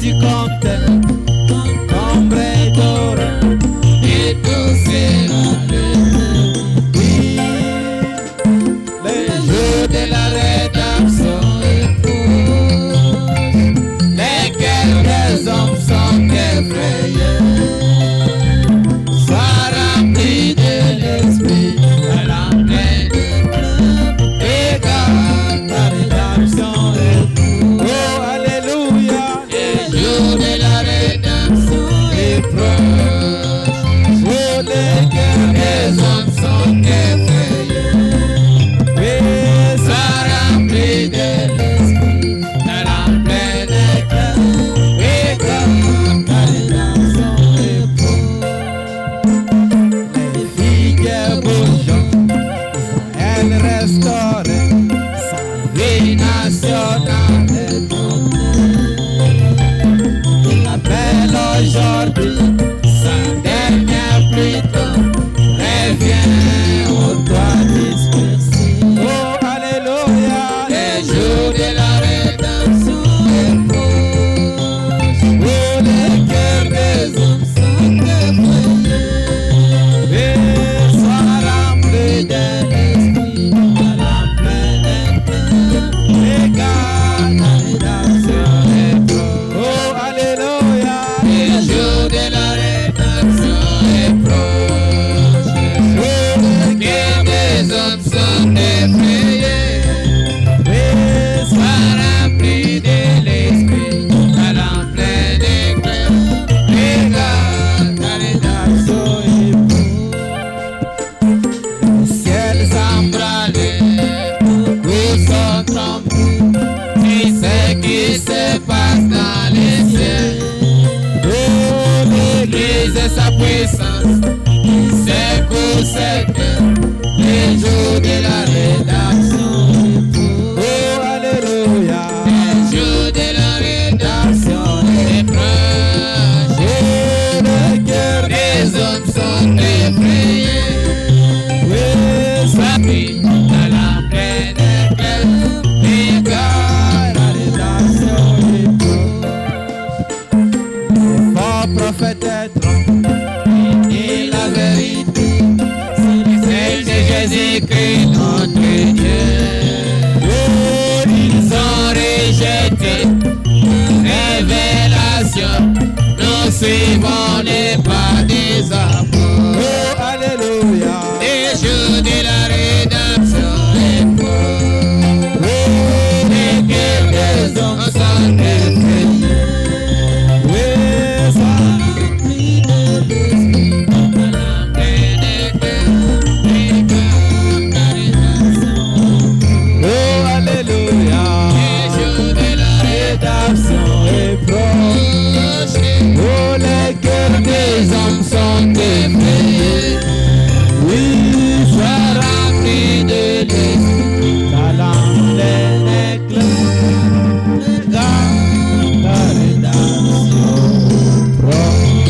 tu comptais comme vrai d'or et tout sera oui, le jour de la rédemption est proche. Les cœurs des hommes sont effrayés. Sois rempli de l'esprit à la pleine et car ta rédemption est proche. Oh, alléluia. Le jour de la rédemption est proche. Oh, les cœurs des hommes sont effrayés. Et sois rempli de l'esprit à la pleine éclat et car ta rédemption est proche. Les filles bougeant, elles restaurent sa vie nationale et il appelle aujourd'hui sa dernière plutôt revient au toit dispersé. Oh, alléluia, les jours de la rédemption est proche. Oh, les cœurs des hommes sont effrayés. Et sois rempli de l'esprit à la pleine éclat. Regarde la rédemption est proche. Oh, alléluia, les jours de la rédemption est proche. Oh, les cœurs des hommes sont effrayés. Et sois rempli de l'esprit à la pleine éclat. Regarde la rédemption est proche. Le ciel s'embrale, beaucoup sont tombés. C'est ce qui se passe dans les cieux. Oh, l'Église et sa puissance qui secoue cette terre. Les jours de la rédemption est proche. Oh, alléluia. Les jours de la rédemption est proche. Oh, le cœur des hommes sont effrayés. Oui, ça brille dans la pleine éclat. Et car la rédemption est proche. Les faux prophètes et la vérité, celle de Jésus-Christ notre Dieu. Oh, ils ont rejeté révélation. Nous suivons les pas des apôtres. Oh, alléluia. Les jours de la rédemption est proche. Oh, les cœurs des hommes sont effrayés. Oui, sois rempli de l'esprit à la pleine éclat. Et car ta rédemption. Oh, alléluia. Les jours de la rédemption est proche. Oh, les cœurs des hommes sont effrayés. Oui, sois rempli de l'esprit à la pleine éclat. Regarde ta rédemption proche.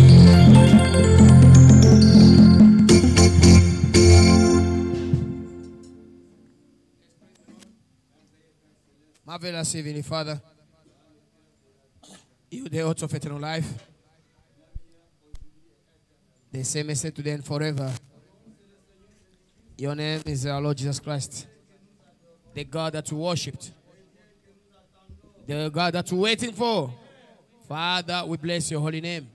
Marvelous Heavenly Father, you the author of eternal life, the same as today and forever. Your name is our Lord Jesus Christ, the God that we worshipped, the God that we're waiting for. Father, we bless your holy name.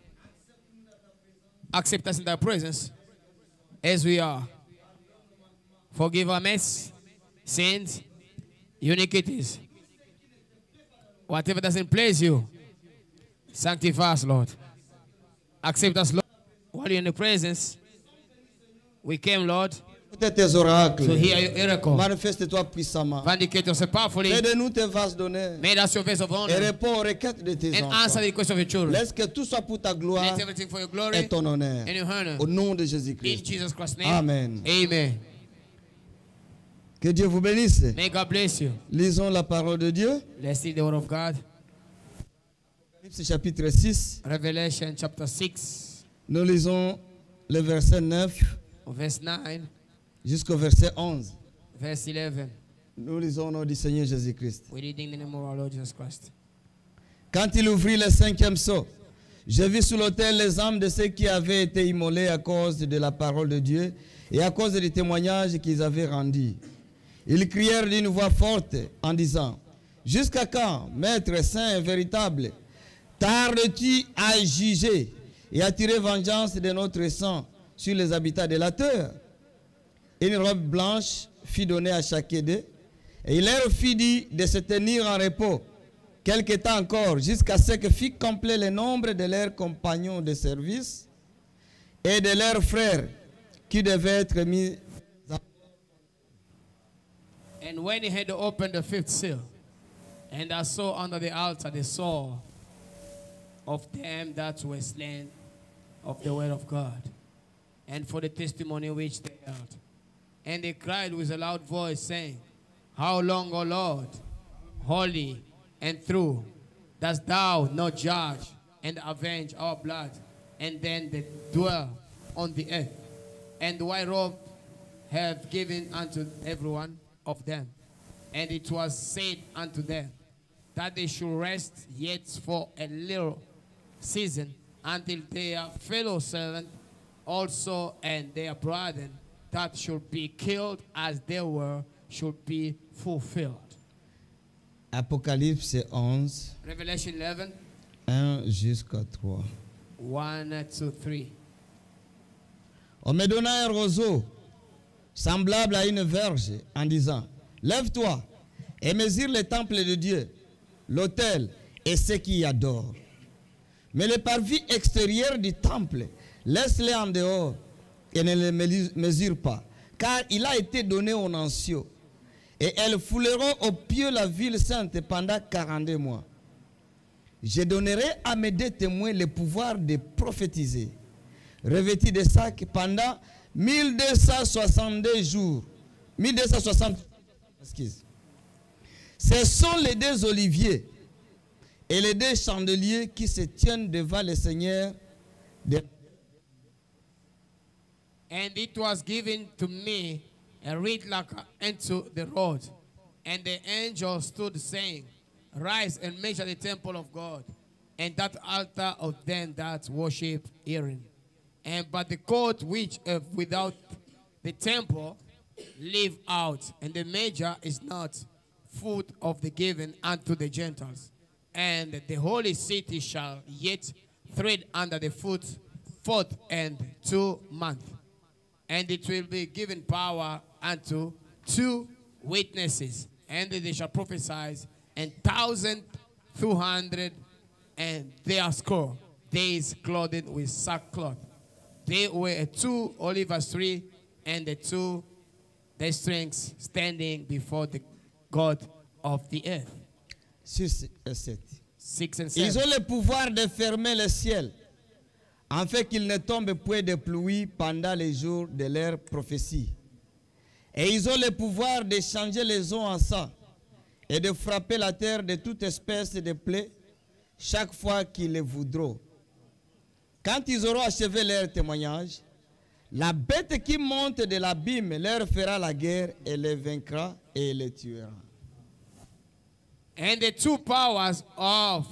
Accept us in thy presence as we are. Forgive our mess, sins, iniquities. Whatever doesn't please you, sanctify us, Lord. Accept us, Lord. While you're in the presence, we came, Lord, tes oracles. to hear your miracle. Manifeste-toi puissamment. Vindicate yourself powerfully. Aide-nous tes vases d'honneur. Made us your vase of Et honor. réponds aux requêtes de tes And answer enfants. the request of your children. Laisse que tout soit pour ta gloire Let everything for your glory et ton honneur. and your honor. Au nom de In Jésus-Christ. Jesus Christ's name. Amen. Amen. Que Dieu vous bénisse. May God bless you. Lisons la parole de Dieu. Let's see the word of God. Apocalypse chapitre 6. Revelation chapter 6, Nous lisons le verset 9 verse 9, jusqu'au verset 11. verse 11. Nous lisons au nom du Seigneur Jésus-Christ. We're reading the name of our Lord Jesus Christ. Quand il ouvrit le cinquième sceau, je vis sous l'autel les âmes de ceux qui avaient été immolés à cause de la parole de Dieu et à cause des témoignages qu'ils avaient rendus. Ils crièrent d'une voix forte en disant, « Jusqu'à quand, Maître saint et véritable, tardes-tu à juger et à tirer vengeance de notre sang sur les habitants de la terre ?» Une robe blanche fut donnée à chacun d'eux, et il leur fit dit de se tenir en repos quelque temps encore, jusqu'à ce que fût complet le nombre de leurs compagnons de service et de leurs frères qui devaient être mis. And when he had opened the fifth seal, and I saw under the altar the soul of them that were slain of the word of God, and for the testimony which they held. And they cried with a loud voice, saying, How long, O Lord, holy and true, dost thou not judge and avenge our blood, and then they dwell on the earth? And the white robe have given unto every one of them. And it was said unto them that they should rest yet for a little season, until their fellow servant also and their brethren that should be killed as they were should be fulfilled. Apocalypse 11, Revelation 11, 1 jusqu'à 3. 1 to 3. On me donna un roseau semblable à une verge en disant, lève-toi et mesure le temple de Dieu, l'autel et ceux qui y adorent. Mais les parvis extérieurs du temple, laisse-les en dehors et ne les mesure pas, car il a été donné aux nations. Et elles fouleront au pied la ville sainte pendant 42 mois. Je donnerai à mes deux témoins le pouvoir de prophétiser, revêtis de sacs pendant 1262 jours. 1260. Excuse. Ce sont les deux oliviers et les deux chandeliers qui se tiennent devant le Seigneur. And it was given to me a reed like unto the road. And the angel stood saying, Rise and measure the temple of God, and that altar of them that worship herein. And but the court which without the temple leave out, and the measure is not food of the given unto the Gentiles. And the holy city shall yet tread under the foot 42 months. And it will be given power unto 2 witnesses, and they shall prophesy 1,200 and their score days clothed with sackcloth. They were 2 olive trees and the 2 their strings standing before the God of the earth. 6 et 7. 6 and Ils 7. ont le pouvoir de fermer le ciel, en fait qu'il ne tombe point de pluie pendant les jours de leur prophétie. Et ils ont le pouvoir de changer les eaux en sang et de frapper la terre de toute espèce de plaie chaque fois qu'ils le voudront. Quand ils auront achevé leur témoignage, la bête qui monte de l'abîme leur fera la guerre et les vaincra et les tuera. And the 2 powers of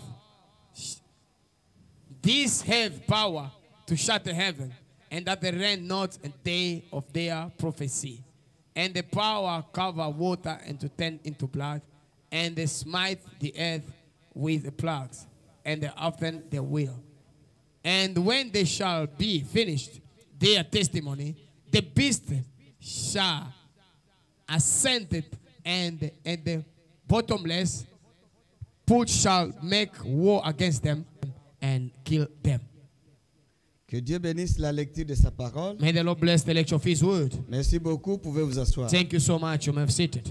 these have power to shut the heaven, and that they rain not a day of their prophecy. And the power cover water and to turn into blood, and they smite the earth with the plagues, and they often they will. And when they shall be finished their testimony, the beast shall ascend, and the bottomless pit shall make war against them and kill them. Que Dieu bénisse la lecture de sa parole. May the Lord bless the lecture of His word. Merci beaucoup, pouvez vous asseoir. Thank you so much. You may have seated.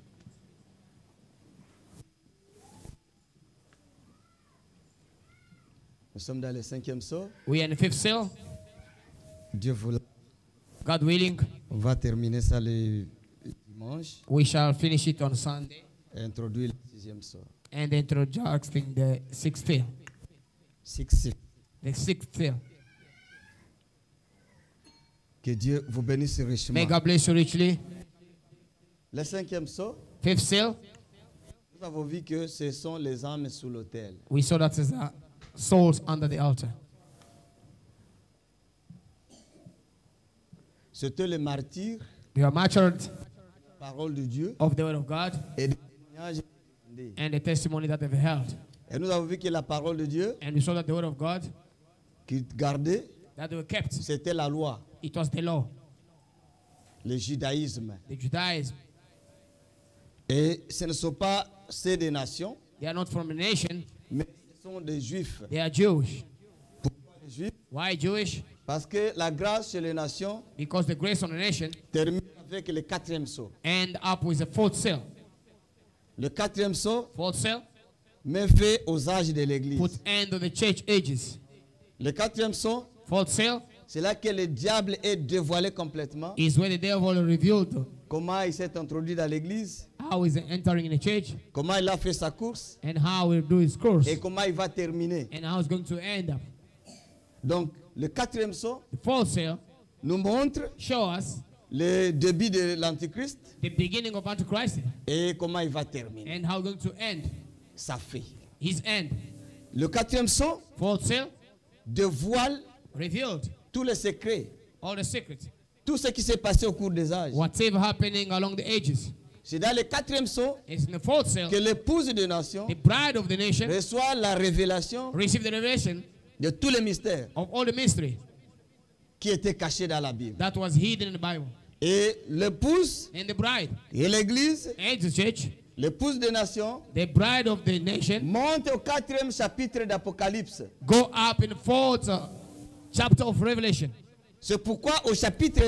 Nous sommes dans le 5e sceau. We are in the 5th seal. Dieu vous God willing, On va terminer ça le dimanche we shall finish it on Sunday et introduire le 6e sceau. and introducing the 6th seal. 6. The 6th seal. Que Dieu vous bénisse May richement. God bless you richly. Le 5e sceau, 5th seal. Nous avons vu que ce sont les âmes sous l'autel. We saw that as souls under the altar. C'était les martyrs, They are martyred la parole de Dieu of the word of God et des témoignages. and the testimony that they've held. Et nous avons vu que la parole de Dieu And we saw that the word of God qu'ils gardaient, that they were kept. c'était la loi, It was the law, le judaïsme. the Judaism. Et ce ne sont pas ceux des nations, They are not from a nation. mais ce sont des juifs. They are Jewish. Pourquoi les juifs? Why Jewish? Parce que la grâce chez les nations Because the grace on the nation termine avec le 4e sceau. end up with a fourth seal. Le 4e sceau Fourth seal met fin aux âges de l'Église. put end of the church ages. Le 4e sceau, Fourth seal c'est là que le diable est dévoilé complètement. is where the devil revealed Comment il s'est introduit dans l'Église, how he's entering in the church comment il a fait sa course and how he'll do his course et comment il va terminer. and how it's going to end up. Donc, le 4e sceau The fourth seal nous montre show us le début de l'Antichrist the beginning of Antichrist et comment il va terminer and how it's going to end sa fin. his end. Le 4e sceau Fourth seal dévoile revealed tous les secrets, all the secrets, tout ce qui s'est passé au cours des âges. whatever happening along the ages. C'est dans le 4e sceau It's in the fourth seal que l'épouse des nations the bride of the nation reçoit la révélation received the revelation de tous les mystères of all the mystery qui étaient cachés dans la Bible. that was hidden in the Bible. Et l'épouse And the bride et l'Église, and the church, l'épouse des nations, the bride of the nation, monte au 4e chapitre d'Apocalypse. go up in the fourth chapter of Revelation. C'est pourquoi au chapitre,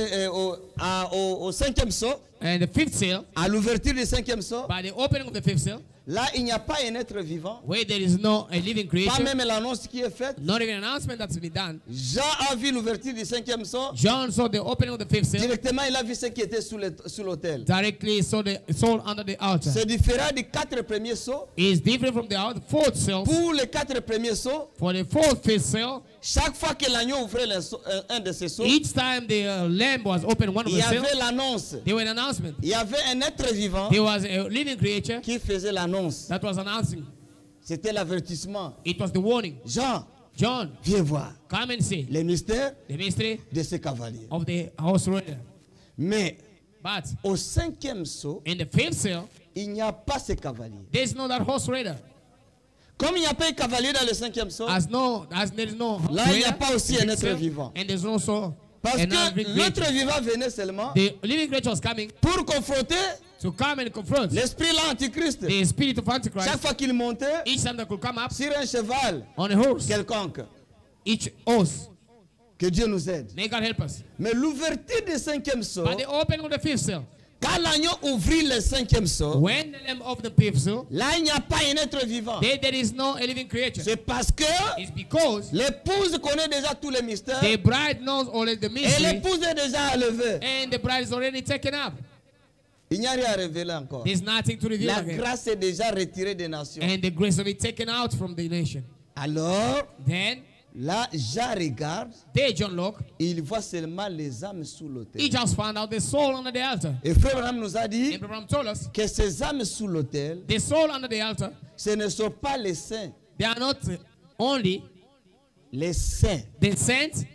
au 5e sceau, And the fifth seal, à l'ouverture du 5e sceau, by the opening of the fifth seal, là il n'y a pas un être vivant, where there is no a living pas creature, même l'annonce qui est faite. not even an announcement that's been done. Jean a vu l'ouverture du 5e sceau, John saw the opening of the fifth seal, directement il a vu ce qui était sous l'autel. directly saw the soul under the altar. C'est différent des 4 premiers sceaux. Is different from the fourth seal. Pour les 4 premiers sceaux, For the fifth seal, chaque fois que l'agneau ouvrait un de ces sceaux, each time the lamb was opened, one of il the y seals, avait l'annonce. there was an announcement. Il y avait un être vivant There was a living creature qui faisait l'annonce. that was announcing. C'était l'avertissement. It was the warning. Jean, John, viens voir come and see les mystères the mystery de ce cavalier. of the horse rider. Mais But au 5e sceau, in the fifth seal, il n'y a pas ce cavalier. there's no that horse rider. Comme il n'y a pas de cavalier dans le 5e sceau, As there is no là il n'y a rider, pas aussi the un fifth être seal, vivant. and there's also Parce another que living l'être creature. vivant venait seulement The living creature was coming pour confronter to come and confront l'esprit l'antichrist. the spirit of Chaque Antichrist. fois qu'il montait Each time that could come up sur un cheval on a horse, quelconque, each horse. que Dieu nous aide. May God help us. Mais l'ouverture du 5e sceau, But the opening of the fifth seal, quand l'agneau ouvrit le 5e sceau, when the lamb of the fifth seal, là il n'y a pas un être vivant. there is no a living creature. C'est parce que It's because l'épouse connaît déjà tous les mystères the bride knows already the et mystery, l'épouse est déjà élevée. and the bride is already taken up. Il n'y a rien à révéler encore. There's nothing to reveal La again. grâce est déjà retirée des nations. And the grace will be taken out from the nation. Alors, Then, là, Jean regarde, there John looked, il voit seulement les âmes sous he l'autel. just found out the soul under the altar. Et Frère Branham nous a dit And Abraham told us, que ces âmes sous l'autel, the soul under the altar, ce ne sont pas les saints. they are not only Les saints the saints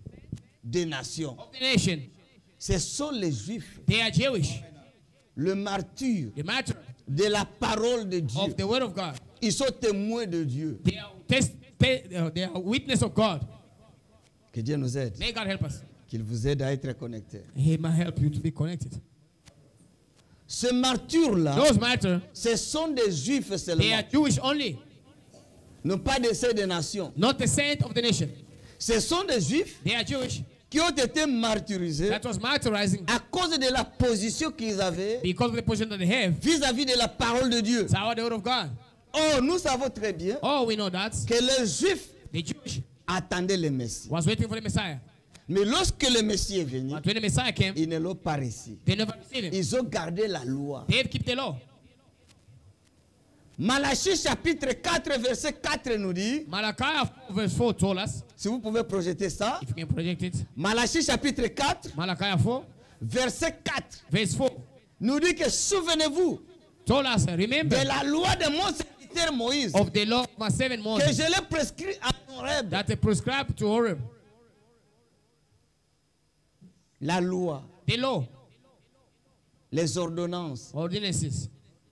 des nations. of the nation, Ce sont les juifs, they are Jewish, le martyr the martyr de la parole de Dieu. of the word of God. Ils sont témoins de Dieu. They are witness of God. Que Dieu nous aide. May God help us. Qu'il vous aide à être connectés. He might help you to be connected. Ce martyr-là, Those martyrs, ce sont des juifs they seulement. are Jewish only, Non pas des saints des nations. not the saint of the nation. Ce sont des juifs They are Jewish. qui ont été martyrisés That was martyrizing à cause de la position qu'ils avaient because of the position that they have. vis-à-vis de la parole de Dieu. It's our the word of God. Oh, nous savons très bien Oh, we know that que les juifs the Jewish attendaient le Messie. was waiting for the Messiah. Mais lorsque le Messie est venu, But when the Messiah came, ils ne l'ont pas reçu. they never received him. Ils ont gardé la loi. They have kept the law. Malachie chapitre 4 verset 4 nous dit, Malachi 4 verse 4 told us, si vous pouvez projeter ça, if you can project it, Malachie chapitre 4 Malachi 4 verset 4 verse 4 nous dit que souvenez-vous told us, remember, de la loi de mon serviteur Moïse, of the law of my servant que Moses, je l'ai prescrit à Horeb. that they prescribed to Horeb. La loi, The law, les ordonnances. ordinances.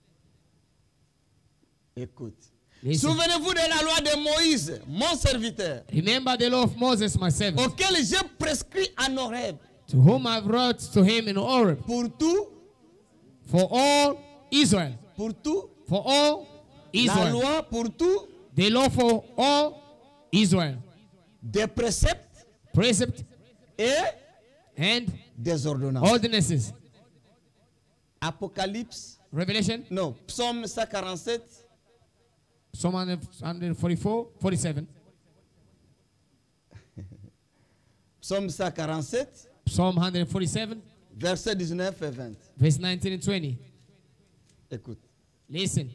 Écoute. Listen. Souvenez-vous de la loi de Moïse, mon serviteur, Remember the law of Moses, my servant, auquel j'ai prescrit en Horeb. to whom I wrote to him in Horeb, Pour tout, for all Israel, pour tout. for all La Israel, loi pour tout. the law for all Israel, Des préceptes precept et and des ordonnances. ordinances. Apocalypse. Revelation, Non, Psaume 147. Psalm 144, 47, Psaume 147, Psalm 147, versets 19 et 20. verse 19 and 20. Écoute. Listen.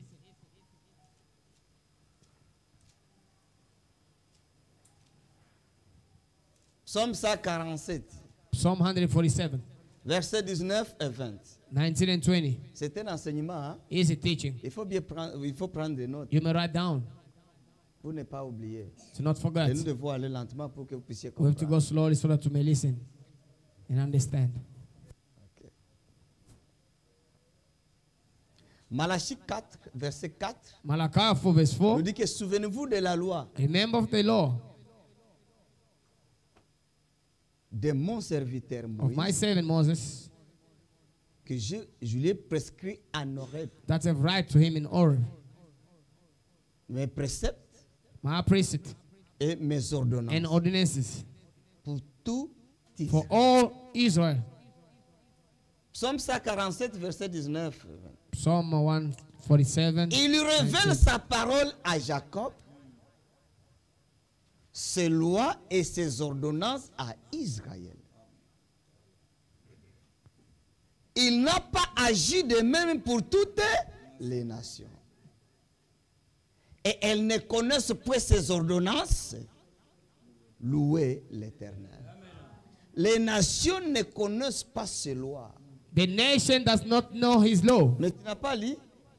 Psaume 147, Psalm 147, versets 19 et 20. 19 and 20 C'est un enseignement. Hein? is a teaching. Il faut prendre des notes You may write down pour ne pas oublier. to not forget. Et nous devons aller lentement pour que vous puissiez We have to go comprendre. slowly so that you may listen and understand. Ok. Malachie 4, verset 4, Malachi 4 verse 4. nous dit que souvenez-vous de la loi Remember of the law de mon serviteur of my Moïse servant Moses que je lui ai prescrit en Horeb. that I've write to him in Horeb. Mes préceptes My precept et mes ordonnances. and ordinances Pour tout for Israël. all Israel. Psaume 147, verset 19. Psalm 147. Il révèle sa parole à Jacob, ses lois et ses ordonnances à Israël. Il n'a pas agi de même pour toutes les nations. Et elles ne connaissent point ses ordonnances. Louez l'Éternel. Les nations ne connaissent pas ses lois. The nation does not know his law. Mais tu n'as pas lu?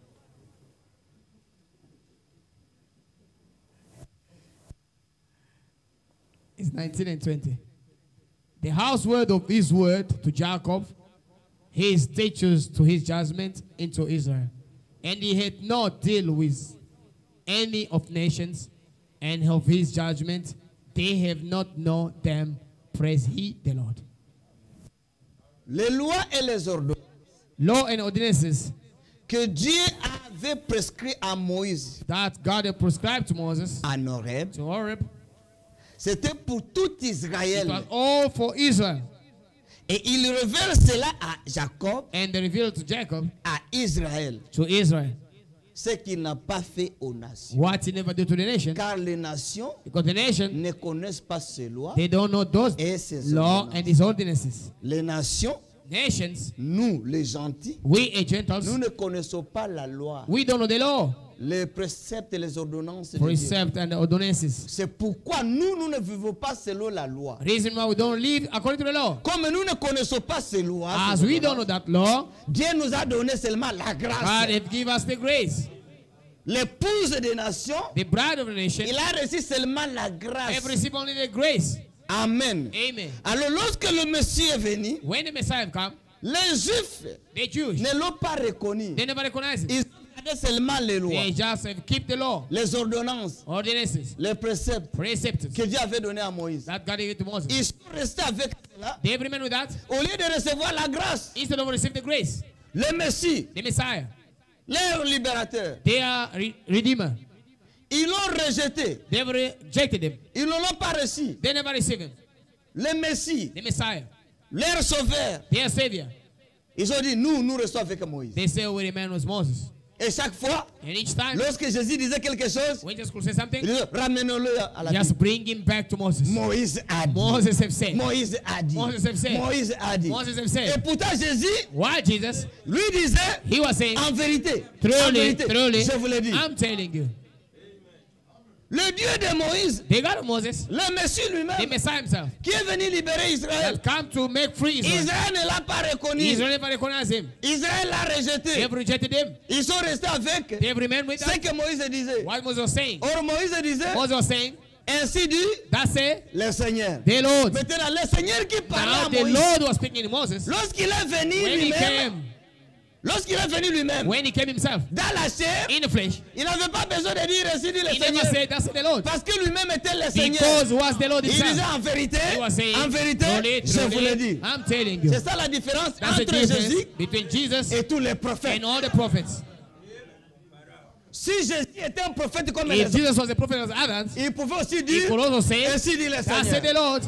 It's 19 and 20. The houseword of his word to Jacob, his statutes to his judgment into Israel. And he had not deal with any of nations, and of his judgment they have not known them. Praise he the Lord. Les lois et les ordonnances Law and ordinances que Dieu avait prescrits à Moïse that God had prescribed to Moses, en Horeb, to Horeb, c'était pour tout it Israël. was all for Israel. Et il révèle cela à Jacob, And they revealed to Jacob, à Israël, to Israel, ce qu'il n'a pas fait aux nations. what he never did to the nation. Car les nations Because the nation, ne connaissent pas ces lois they don't know those et ces law ordonnances. and his ordinances. Les nations, Nations, nous les gentils, we as nous Gentiles, ne connaissons pas la loi, we don't know the law, les préceptes et les ordonnances de Dieu. precept and ordinances. C'est pourquoi nous ne vivons pas selon la loi. Reason why we don't live according to the law. Comme nous ne connaissons pas ces lois, As ces we don't know ordonnances, that law, Dieu nous a donné seulement la God grâce. has given us the grace. L'épouse des nations, The bride of the nation il a reçu seulement la grâce. have received only the grace. Amen. Amen. Alors lorsque le Messie est venu, When the Messiah come, les Juifs the Jews, ne l'ont pas reconnu. they never recognize it. Ils regardaient seulement les lois, They just have keep the law, les ordonnances, ordinances, les préceptes precepts que Dieu avait donnés à Moïse. that God gave to Moses. Ils sont restés avec cela. They have remained with that Au lieu de recevoir la grâce, instead of receiving the grace. le Messie, The Messiah, leur libérateur, they are redeemer. ils l'ont rejeté. They have rejected him. Ils ne l'ont pas reçu. They never received him. Le Messie, The Messiah, leur sauveur, their Savior. ils ont dit, nous recevons avec Moïse. They say we remain with Moses. Et chaque fois, And each time, lorsque Jésus disait quelque chose, when Jesus could say il something, disait, ramenons-le à la just Bible. bring him back to Moses. Moïse a dit. Moses have said. Moïse a dit. Moses have said. Moïse a dit. Moses have said. Et pourtant Jésus, Why Jesus? lui disait, He was saying, en vérité, en truly, vérité, truly, je vous l'ai dit. I'm telling you. Le Dieu de Moïse, The God of Moses, le Messie the lui-même, Messiah himself, qui est venu libérer Israël, that come to make free Israel. Israël ne l'a pas reconnu. Israel never recognized him. Israël l'a rejeté. They have rejected him. Ils sont restés avec They have remained with ce us. que Moïse disait. What Moses was saying. Or Moïse disait, Moses was saying, ainsi dit that's it, le Seigneur. the Lord. Maintenant, le Seigneur qui parlait Now à the Moïse, Lord was speaking to Moses. lorsqu'il est venu When he lui-même, came, lorsqu'il est venu lui-même, when he came himself dans la chair, in the flesh, il n'avait pas besoin de dire ainsi dit le he never Seigneur. said, that's the Lord. Parce que lui-même était le Seigneur. Because was the Lord Il disait himself. en vérité, He was saying, en vérité, truly, je vous le truly, dis. I'm telling you. C'est ça la différence That's the entre difference Jésus between Jesus et tous les prophètes. and all the prophets. Si Jésus était un prophète comme les If autres, Jesus was a prophet as others, il pouvait aussi he dire, could also say, ainsi dit le that's the Seigneur. Lord.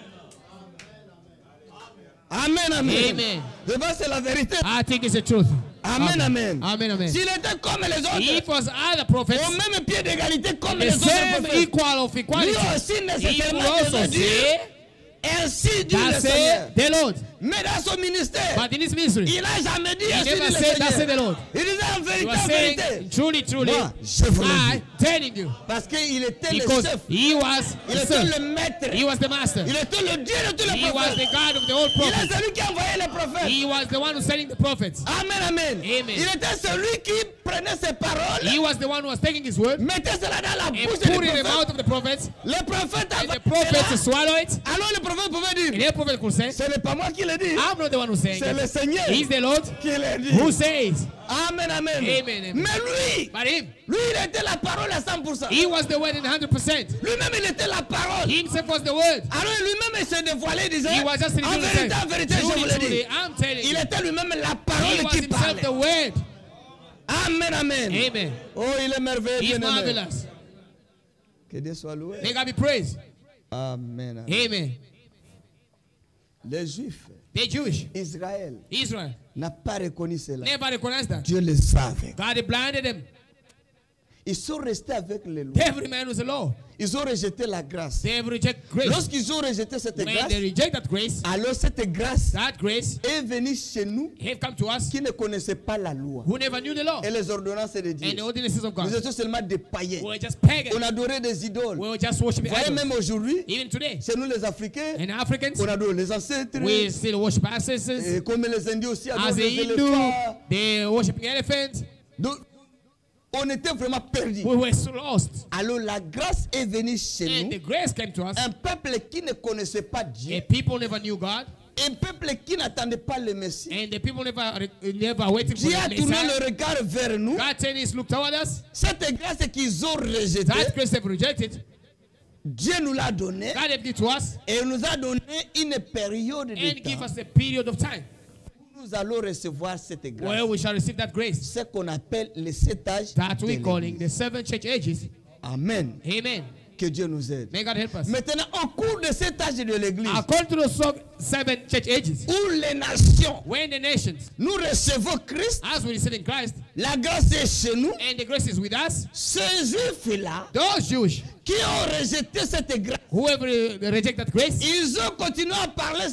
Amen, amen. Amen. Je pense que c'est la vérité. I think it's the truth. Amen, amen. Amen, amen. S'il était comme les autres, If was other prophets, au même pied d'égalité comme the les autres same prophètes, equal of lui equality, aussi he would nécessairement also devait dire, say, ainsi dit le that's Seigneur. it, the Lord. Mais dans son ministère, But in his ministry, il n'a jamais dit he ainsi dit never le said, that's it, the Seigneur. Lord. Il disait en He vérité, was en saying, vérité. truly, truly, Moi, je vous le I dis. telling you. Parce qu'il était le Because chef. he was Il the était son. le maître. He was the master. Il était le Dieu de tous les He was the prophètes. God of the whole Il est prophets. celui qui a envoyé les prophètes. He was the one who sending the prophets. Amen, amen. Amen. Il était celui qui prenait ses paroles, He was the one who was taking his word mettait cela dans la and bouche put des it in the mouth prophètes. of the prophets. Les prophètes And the avaient prophets cela. swallow it. Alors le prophète pouvait And dire, the prophet could say, ce n'est pas moi qui le dis, I'm not the one who's saying c'est le it. Seigneur He's the Lord qui le dit. who says. Amen, amen. Amen, amen. Mais lui, But him, lui il était la parole à 100%. he was the word in 100%. Lui-même il était la parole. He himself was the word. Alors lui-même il se dévoilait, il disait, He was just en revealing vérité, je vous truly, le dis. truly, I'm telling Il you. était lui-même la He parole was qui himself parlait. the word. Amen, amen. Amen. Oh, il est merveilleux, He's bien-aimé. marvelous. Que Dieu soit loué. May God be praised. Amen, amen. Amen. Les Juifs, They're Jewish. Israël, Israel n'a pas reconnu cela. never recognized that. Dieu les savait. God had blinded them. Ils sont restés avec les lois. Every man was a law. Ils ont rejeté la grâce. They have rejected grace. Lorsqu'ils ont rejeté cette When grâce, they reject that grace, alors cette grâce that grace est venue chez nous have come to us qui ne connaissaient pas la loi who never knew the law et les ordonnances de and the Dieu. ordinances of Nous God. étions seulement des païens. We were just pagan. On adorait des idoles. We were just worshiping Vous voyez, idols. même aujourd'hui, Even today, chez nous les Africains, and Africans, on adore les ancêtres. we still worship ancestors. Et comme les Indiens aussi adorent As the les Hindu, éléphants. they worshiping elephants. Donc, on était vraiment perdus. We were so lost. Alors la grâce est venue chez And nous. the grace came to us. Un peuple qui ne connaissait pas Dieu. And people never knew God. Un peuple qui n'attendait pas le Messie. And the people never waiting for Dieu a the tourné Messiah. le regard vers nous. God turned his look toward us. Cette grâce qu'ils ont rejetée, That grace they've rejected. Dieu nous l'a donnée God gave it to us et il nous a donné une période de and give temps us a period of time où nous allons recevoir cette grâce. where we shall receive that grace Ce qu'on appelle les 7 âges that de we're calling l'Église. the 7 church ages. Amen. Amen. Que Dieu nous aide. May God help us. Maintenant, au cours de cet âge de l'Église, According to the 7 church ages, où les nations, when the nations, nous recevons Christ, as we receive in Christ, la grâce est chez nous. and the grace is with us, Ces Juifs-là, those Jewish qui ont rejeté cette grâce, whoever reject that grace, ils ont continué à parler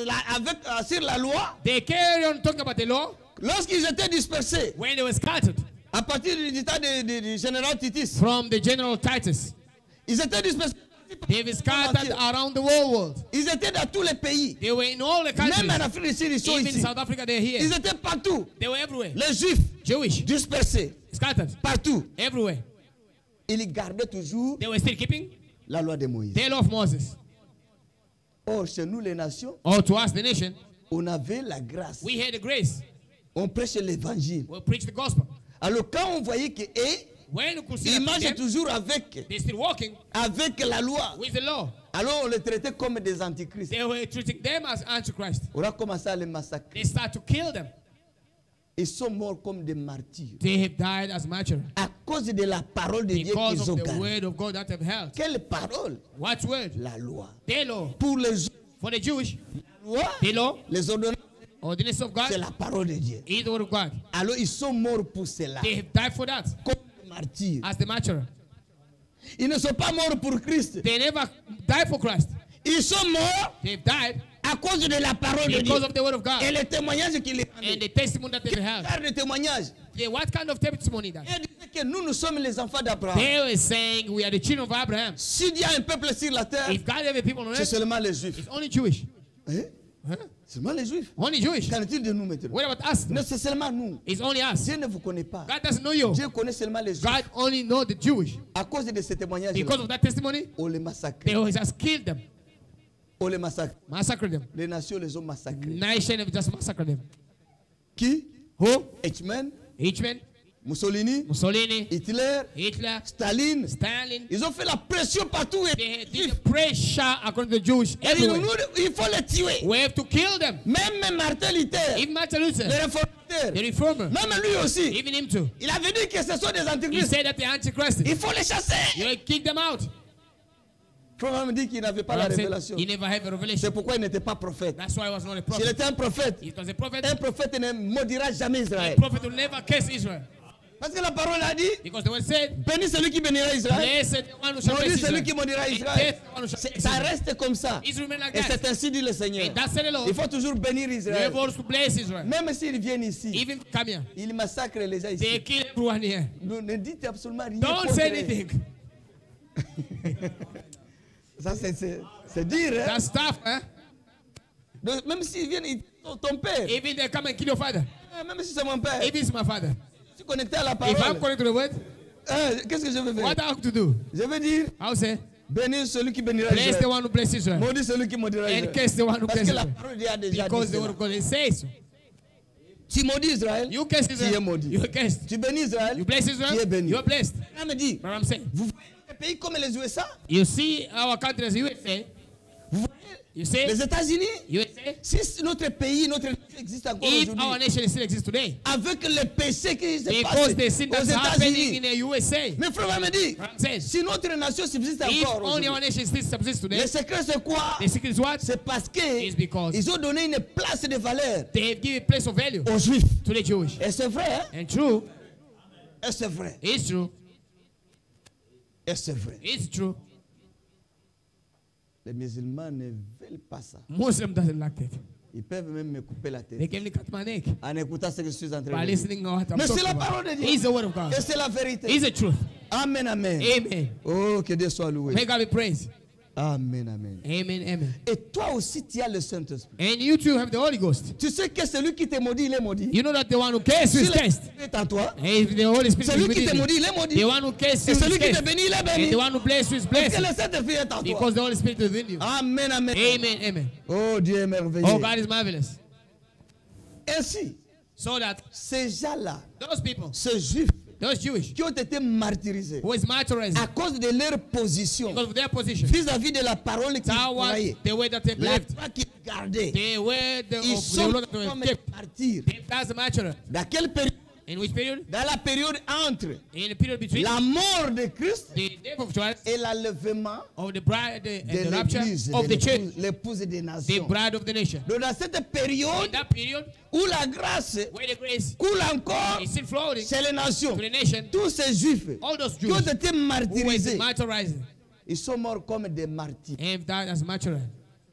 sur la loi they carry on talking about the law lorsqu'ils étaient dispersés. when they were scattered À partir du temps du général Titus, from the general Titus. ils étaient dispersés. They were scattered around the whole world. Ils étaient dans tous les pays. They were in all the Même en countries. Afrique du Sud, ils sont Even ici. South Africa, they're here. Ils étaient partout. They were everywhere. Les Juifs Jewish, dispersés scattered, partout. everywhere. Ils gardaient toujours They were still keeping la loi de Moïse. the law of Moses. Or, chez nous, les nations, Or to us, the nation, on avait la grâce. we had the grace. On prêchait l'évangile. We preach the gospel. Alors, quand on voyait que When you could see ils that marchaient them, toujours avec they're still walking la loi, with the law. alors on les traitait comme des antichrists. They were treating them as antichrist. On a commencé à les massacrer. They start to kill them. Ils sont morts comme des martyrs. They have died as martyrs À cause de la parole de Dieu because qu'ils ont of the gardée. word of God that they've held. Quelle parole? What word? La loi. The law. Pour les Juifs, For the Jewish, la loi, the law, les ordonnances, ordinance of c'est God, la parole de Dieu. is the word of God. Alors ils sont morts pour cela, They have died for that comme des martyrs. as the martyr. Ils ne sont pas morts pour Christ. They never died for Christ. Ils sont morts They've died à cause de la parole de Dieu. because of the word of God Et le témoignage qu'il est and the testimony that they've held. Faire le témoignage. Yeah, what kind of testimony that? Et disait que nous sommes les enfants d'Abraham. They were saying we are the children of Abraham. S'il y a un peuple sur la terre, If God ever people on c'est earth, seulement les Juifs. it's only Jewish. Hein? Huh? Seulement les Juifs. Only Jewish. Qu'en est-il de nous maintenant? What about us? Non, c'est seulement nous. It's only us. Dieu ne vous connaît pas. God doesn't know you. Dieu connaît seulement les Juifs. God only knows the Jewish. À cause de ce témoignage, Because of that testimony, on les massacre. they always just killed them, On les massacre. massacred them. Les nations les ont massacrés. Nation have just massacred them. Qui? Who? Eichmann, Hitchman, Mussolini, Mussolini, Hitler, Hitler, Staline. Stalin. Ils ont fait la pression partout. Et They did the pressure according to the Jews Et nous, everywhere. il faut les tuer. We have to kill them. Même Martin Luther, Even Martin Luther, le réformateur, the reformer, même lui aussi, even him too. il avait dit que ce sont des He antichrists. said that the Antichrist, Il faut les chasser. you will kick them out. Frère me dit qu'il n'avait pas la Abraham said révélation. he never had a C'est revelation. pourquoi il n'était pas prophète. That's why he was not a S'il prophet. était un prophète Un prophet ne maudira jamais a Israël. prophet will never curse Israel. Parce que la parole a dit, Because the word said, bénis celui qui bénira Israël, blessed the one who shall maudit bless celui Israel. qui maudira And Israël. curse the one who shall curse Ça Israel. reste comme ça. It remains like Et that. c'est ainsi dit le Seigneur. And that's the Il Lord. faut toujours bénir You Israël. have also to bless Israel. Même s'ils viennent ici, Even come here. ils massacrent les gens They ici. kill everyone here. Ne dites absolument rien. Don't contre say eux. anything. Ça, c'est dire. Hein? That's tough, hein? Donc, même s'ils viennent, ton père, Even they come and kill your father. même si c'est mon père, If it's my father. si connecté à la If I'm parole, connected to the word, qu'est-ce que je vais faire? what I have to do? Je vais dire, I'll say, bénis celui qui bénira bless the Israël. one who blesses Israel. Maudit celui qui maudira And Israël. curse the one who Parce curses que la Israel. parole a déjà Because dit the word cela. of God says so. Tu maudis Israël, You curse tu es Israel, maudit. you are cursed. Tu bénis Israël, You bless tu es Israel, béni. you are blessed. On me dit, But I'm saying, vous voyez les pays comme les USA, you see our country as USA, vous voyez you see, les États-Unis, USA, si notre pays, notre nation existe encore if our aujourd'hui, nation still exists today, avec les péchés qui se because the sin passent aux that's happening États-Unis. in the USA, Mais frère me dit, I'm saying, si notre nation subsiste if encore only our aujourd'hui, nation still subsists today, le secret c'est quoi? the secret is what? C'est parce Is because qu'ils ont donné une place de valeur they have given place of value aux Juifs. to the Jewish. Et c'est vrai, hein? And true, Et c'est vrai. it's true, Et c'est vrai. it's true. Les musulmans ne veulent pas ça. Muslim doesn't like it. Ils peuvent même me couper la They tête can cut my neck en écoutant ce que je suis en train by de dire. listening to what I'm Mais c'est talking la about. parole de Dieu. It's the word of God. Et c'est la vérité. It's the truth. Amen, amen. Amen. Oh, que Dieu soit loué. May God be praised. Amen, amen. Amen, amen. Et toi aussi, tu as le Saint-Esprit. And you too have the Holy Ghost. Tu sais que celui qui te maudit, il est maudit. You know that the one who cares you Si is cursed. l'Esprit est en toi, And if the Holy Spirit is celui qui within te you, maudit, il est maudit. the one who cares you Et is celui qui te cursed. bénit, il est And béni. the one who blesses you is Parce que blessed. le Saint-Esprit est en toi. Because the Holy Spirit is within you. Amen, amen. Amen, amen. Oh, Dieu est merveilleux. Oh, God is marvelous. Ainsi, So that ces gens-là, those people, ces Juifs, those Jewish, qui ont été martyrisés who is martyrized à cause de leur position because of their position, vis-à-vis de la parole qu'ils that was croyaient, the way that they la believed. foi qu'ils gardaient, They were the ils of the sont Lord that comme were kept. martyrs. That's the martyr. Dans quelle période? In which period? Dans la période entre In the period between la mort de Christ the death of Christ, et l'enlèvement of the bride and de the rapture l'église, of the church, l'épouse des the nations. bride of the nation. Donc dans cette période In that period, où la grâce where the grace coule encore is still flowing chez les nations, to the nation, tous ces juifs all those qui ont Jews été who were martyrisés, martyrized ils sont morts comme des martyrs. and died as martyrs.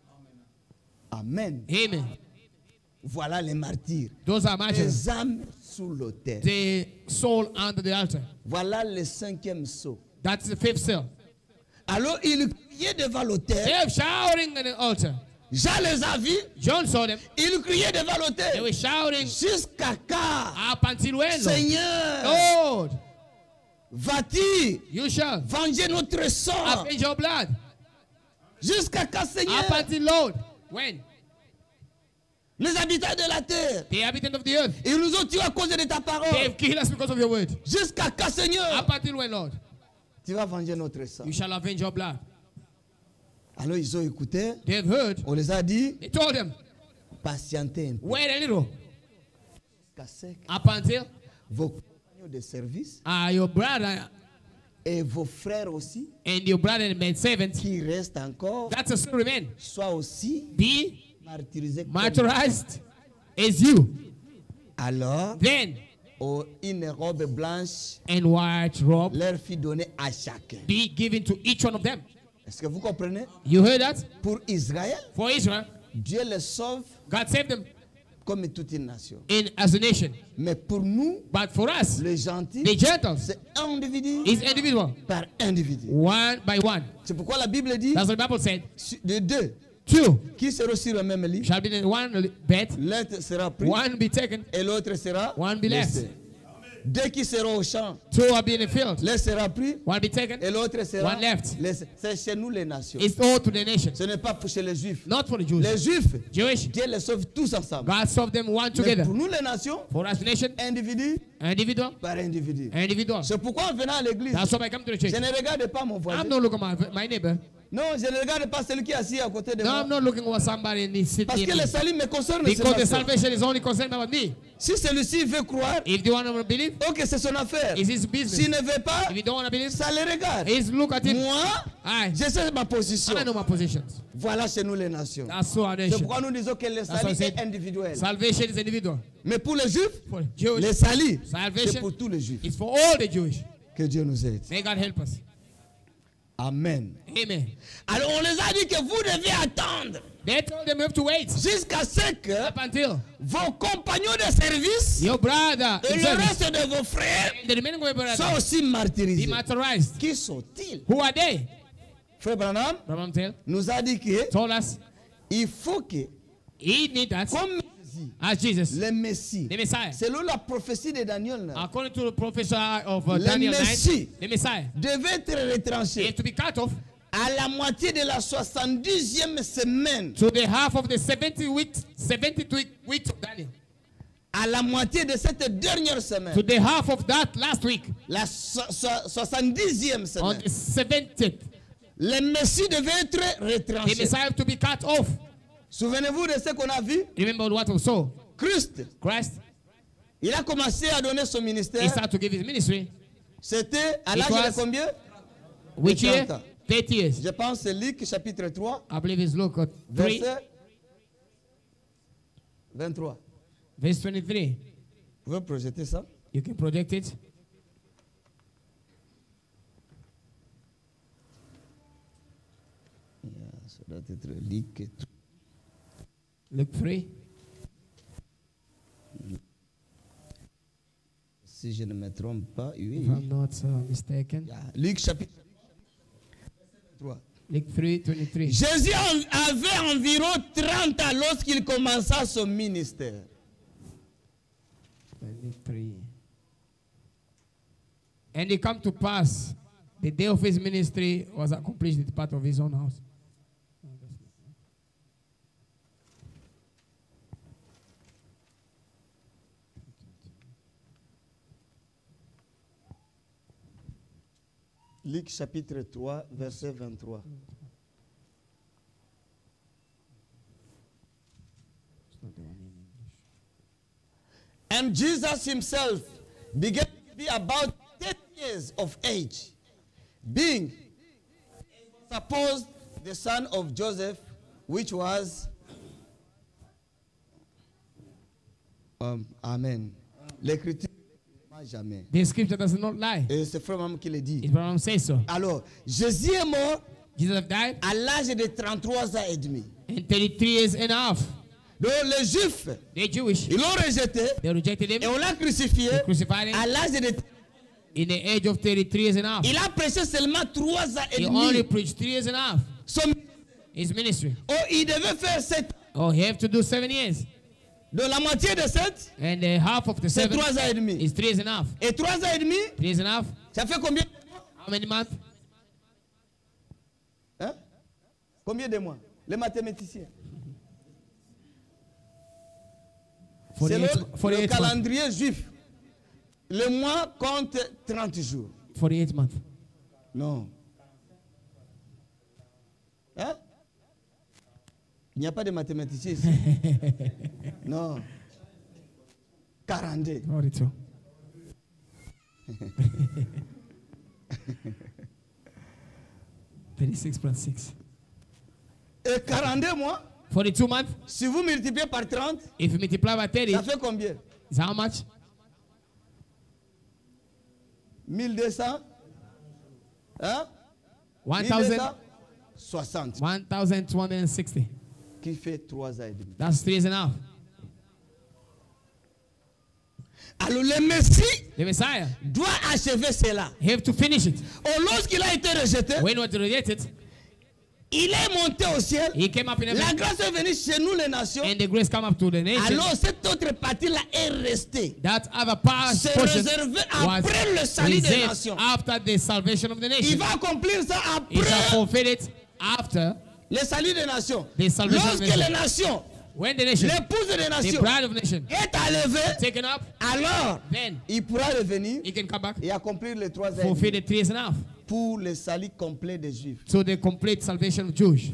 Amen. Amen. Voilà les martyrs. Those are martyrs. Les âmes sous l'autel. The soul under the altar. Voilà le cinquième sceau. That's the fifth seal. Alors ils criaient devant They l'autel. were shouting at the altar. Jean les a vus. John saw them. Ils criaient devant They were l'autel. shouting Jusqu'à quand, up until when, Lord? Seigneur, Lord, vas-tu you shall venger notre sang? avenge your blood. Jusqu'à quand, Up Seigneur? until Lord, when? Les habitants de la terre, The inhabitants of the earth, ils nous ont tués à cause de ta parole. they've killed us because of your word. Jusqu'à quand, Seigneur, Up until when, Lord? tu vas venger notre sang? You shall avenge your blood. Alors ils ont écouté. They've heard. On les a dit, They told them, patientez un peu. wait a little. Jusqu'à ce que Up until vos compagnons de service your brother et vos frères aussi, and your brother and man servant, qui restent encore, that's a still remain, soient aussi be martyrisés. comme- martyrized as you. Alors, Then, une robe blanche and white robe leur fut donnée à chacun. be given to each one of them. Est-ce que vous comprenez? You heard that? Pour Israël, For Israel, Dieu les sauve God saved them comme toute une nation. as a nation. Mais pour nous, But for us, les gentils, the Gentiles, c'est individu is individual, par individu. one by one. C'est pourquoi la Bible dit That's what the Bible said. de deux Two qui seront sur le même lit, shall be in one bed, l'un sera pris one be taken, et l'autre sera one be left. laissé. Deux qui seront au champ, Two will be in the field, l'un sera pris one be taken, et l'autre sera one left. laissé. C'est chez nous les nations. It's all to the nation, Ce n'est pas pour chez les Juifs. not for the Jews. Les Juifs, Jewish, Dieu les sauve tous ensemble. God solved them one Mais together. pour nous les nations, For us, nation, individu individual, par individu. individual. C'est pourquoi en venant à l'église, That's why I come to the je church. ne regarde pas mon voisin. I'm not looking at my neighbor. Non, je ne regarde pas celui qui est assis à côté de No, moi. I'm not looking at somebody in this Parce city. que le salut me concerne Because the seulement. salvation is only concerned about me. Si celui-ci veut croire, If you want to believe, ok, c'est son affaire. it's his S'il business. ne veut pas, If you don't want to believe, ça le regarde. it's look at it. Moi, I je sais ma position. know my positions. Voilà chez nous les nations. That's so our C'est nation. pourquoi nous disons que le what I salut said. est individuel. Salvation is individual. Mais pour les Juifs, For Jewish, le salut, c'est salvation pour tous les Juifs. is for all the Jewish. Que Dieu nous aide. May God help us. Amen. Amen. Alors on les a dit que vous devez attendre They told them you have to wait jusqu'à ce que up until vos compagnons de service your brother et in le service reste de vos frères and the remaining of your soient brother aussi be martyrisés. martyrized. Qui sont-ils? Who are they? Frère Branham Brother tell nous a dit que told us il faut que, he need us comme as Jesus, le Messie, the Messiah. selon la prophétie de Daniel, là, According to the prophesy of Le Daniel 9, Messie. the Messiah, devait être he retranché has to be cut off à la moitié de la 70e semaine. to the half of the 72 weeks of Daniel. À la moitié de cette dernière semaine. To the half of that last week, La 70e on semaine. the 70th, Le Messie devait être the retranché. Messiah have to be cut off. Souvenez-vous de ce qu'on a vu? Remember what we saw? Christ, Christ, il a commencé à donner son ministère. he started to give his ministry. C'était à It l'âge de was- combien? Which year? 30 ans. 30 years. Je pense c'est Luc chapitre 3, I believe it's Luke 3, verset 23. verse 23. Vous pouvez projeter ça? You can project it. Ça doit être Luc 3. Luke 3. Si je ne me trompe pas, oui. If I'm not mistaken. Luc chapitre 3. Luke 3, 23. Jésus avait environ 30 ans lorsqu'il commença son ministère. 23. And it come to pass, the day of his ministry was accomplished at part of his own house. Luc chapitre 3, verset 23. And Jesus himself began to be about 10 years of age, being supposed the son of Joseph, which was Amen. L'écriture ne ment jamais. The scripture does not lie. Et c'est frère même qui le dit. His brother says so. Alors, Jésus est mort Jesus have died à l'âge de 33 ans et demi. in 33 years and a half. Donc les Juifs, The Jewish, ils l'ont rejeté they rejected him. et on l'a crucifié They crucified à him l'âge de... in the age of 33 years and a half. Il a prêché seulement 3 ans et He only demi. preached 3 years and a half. Son- His ministry. Oh, il devait faire 7. Oh, he have to do 7 years. Donc la moitié de 7, And half of the c'est 7 3 ans et demi. is 3 years and a half. Et 3 ans et demi, 3 years and a half. ça fait combien? How many months? Hein? Combien de mois? Les mathématiciens. Selon 48, le 48 months. calendrier juif, le mois compte 30 jours. 48 months. Non. Hein? Il n'y a pas de mathématiciens ici. Non. 42. 42. $36.6. Et 42 mois, 42 months. si vous multipliez par 30, If you multiply by 30, ça fait combien? is how much? 1200? Hein? 1,000 1260. 1,260. Qui fait 3 ans et demi. That's 3 years and a half. Alors le Messie The Messiah, doit achever cela. he have to finish it. Oh, lorsqu'il a été rejeté, When he was rejected, il est monté au ciel. he came up in La heaven, grâce est venue chez nous les nations. and the grace come up to the nation. Alors cette autre partie-là est restée. That other part C'est portion réservé was après le salut des reserved nations. after the salvation of the Il nation. va accomplir ça He shall après fulfill it after le salut des nations. the salvation of Lorsque the les nation. nations, When the nation, l'épouse des the nations, bride of the nation, est enlevée, taken up, alors then il pourra revenir he can come back, et accomplir les 3 ans fulfill the 3 years and a half pour le salut complet des Juifs. to the complete salvation of Jews.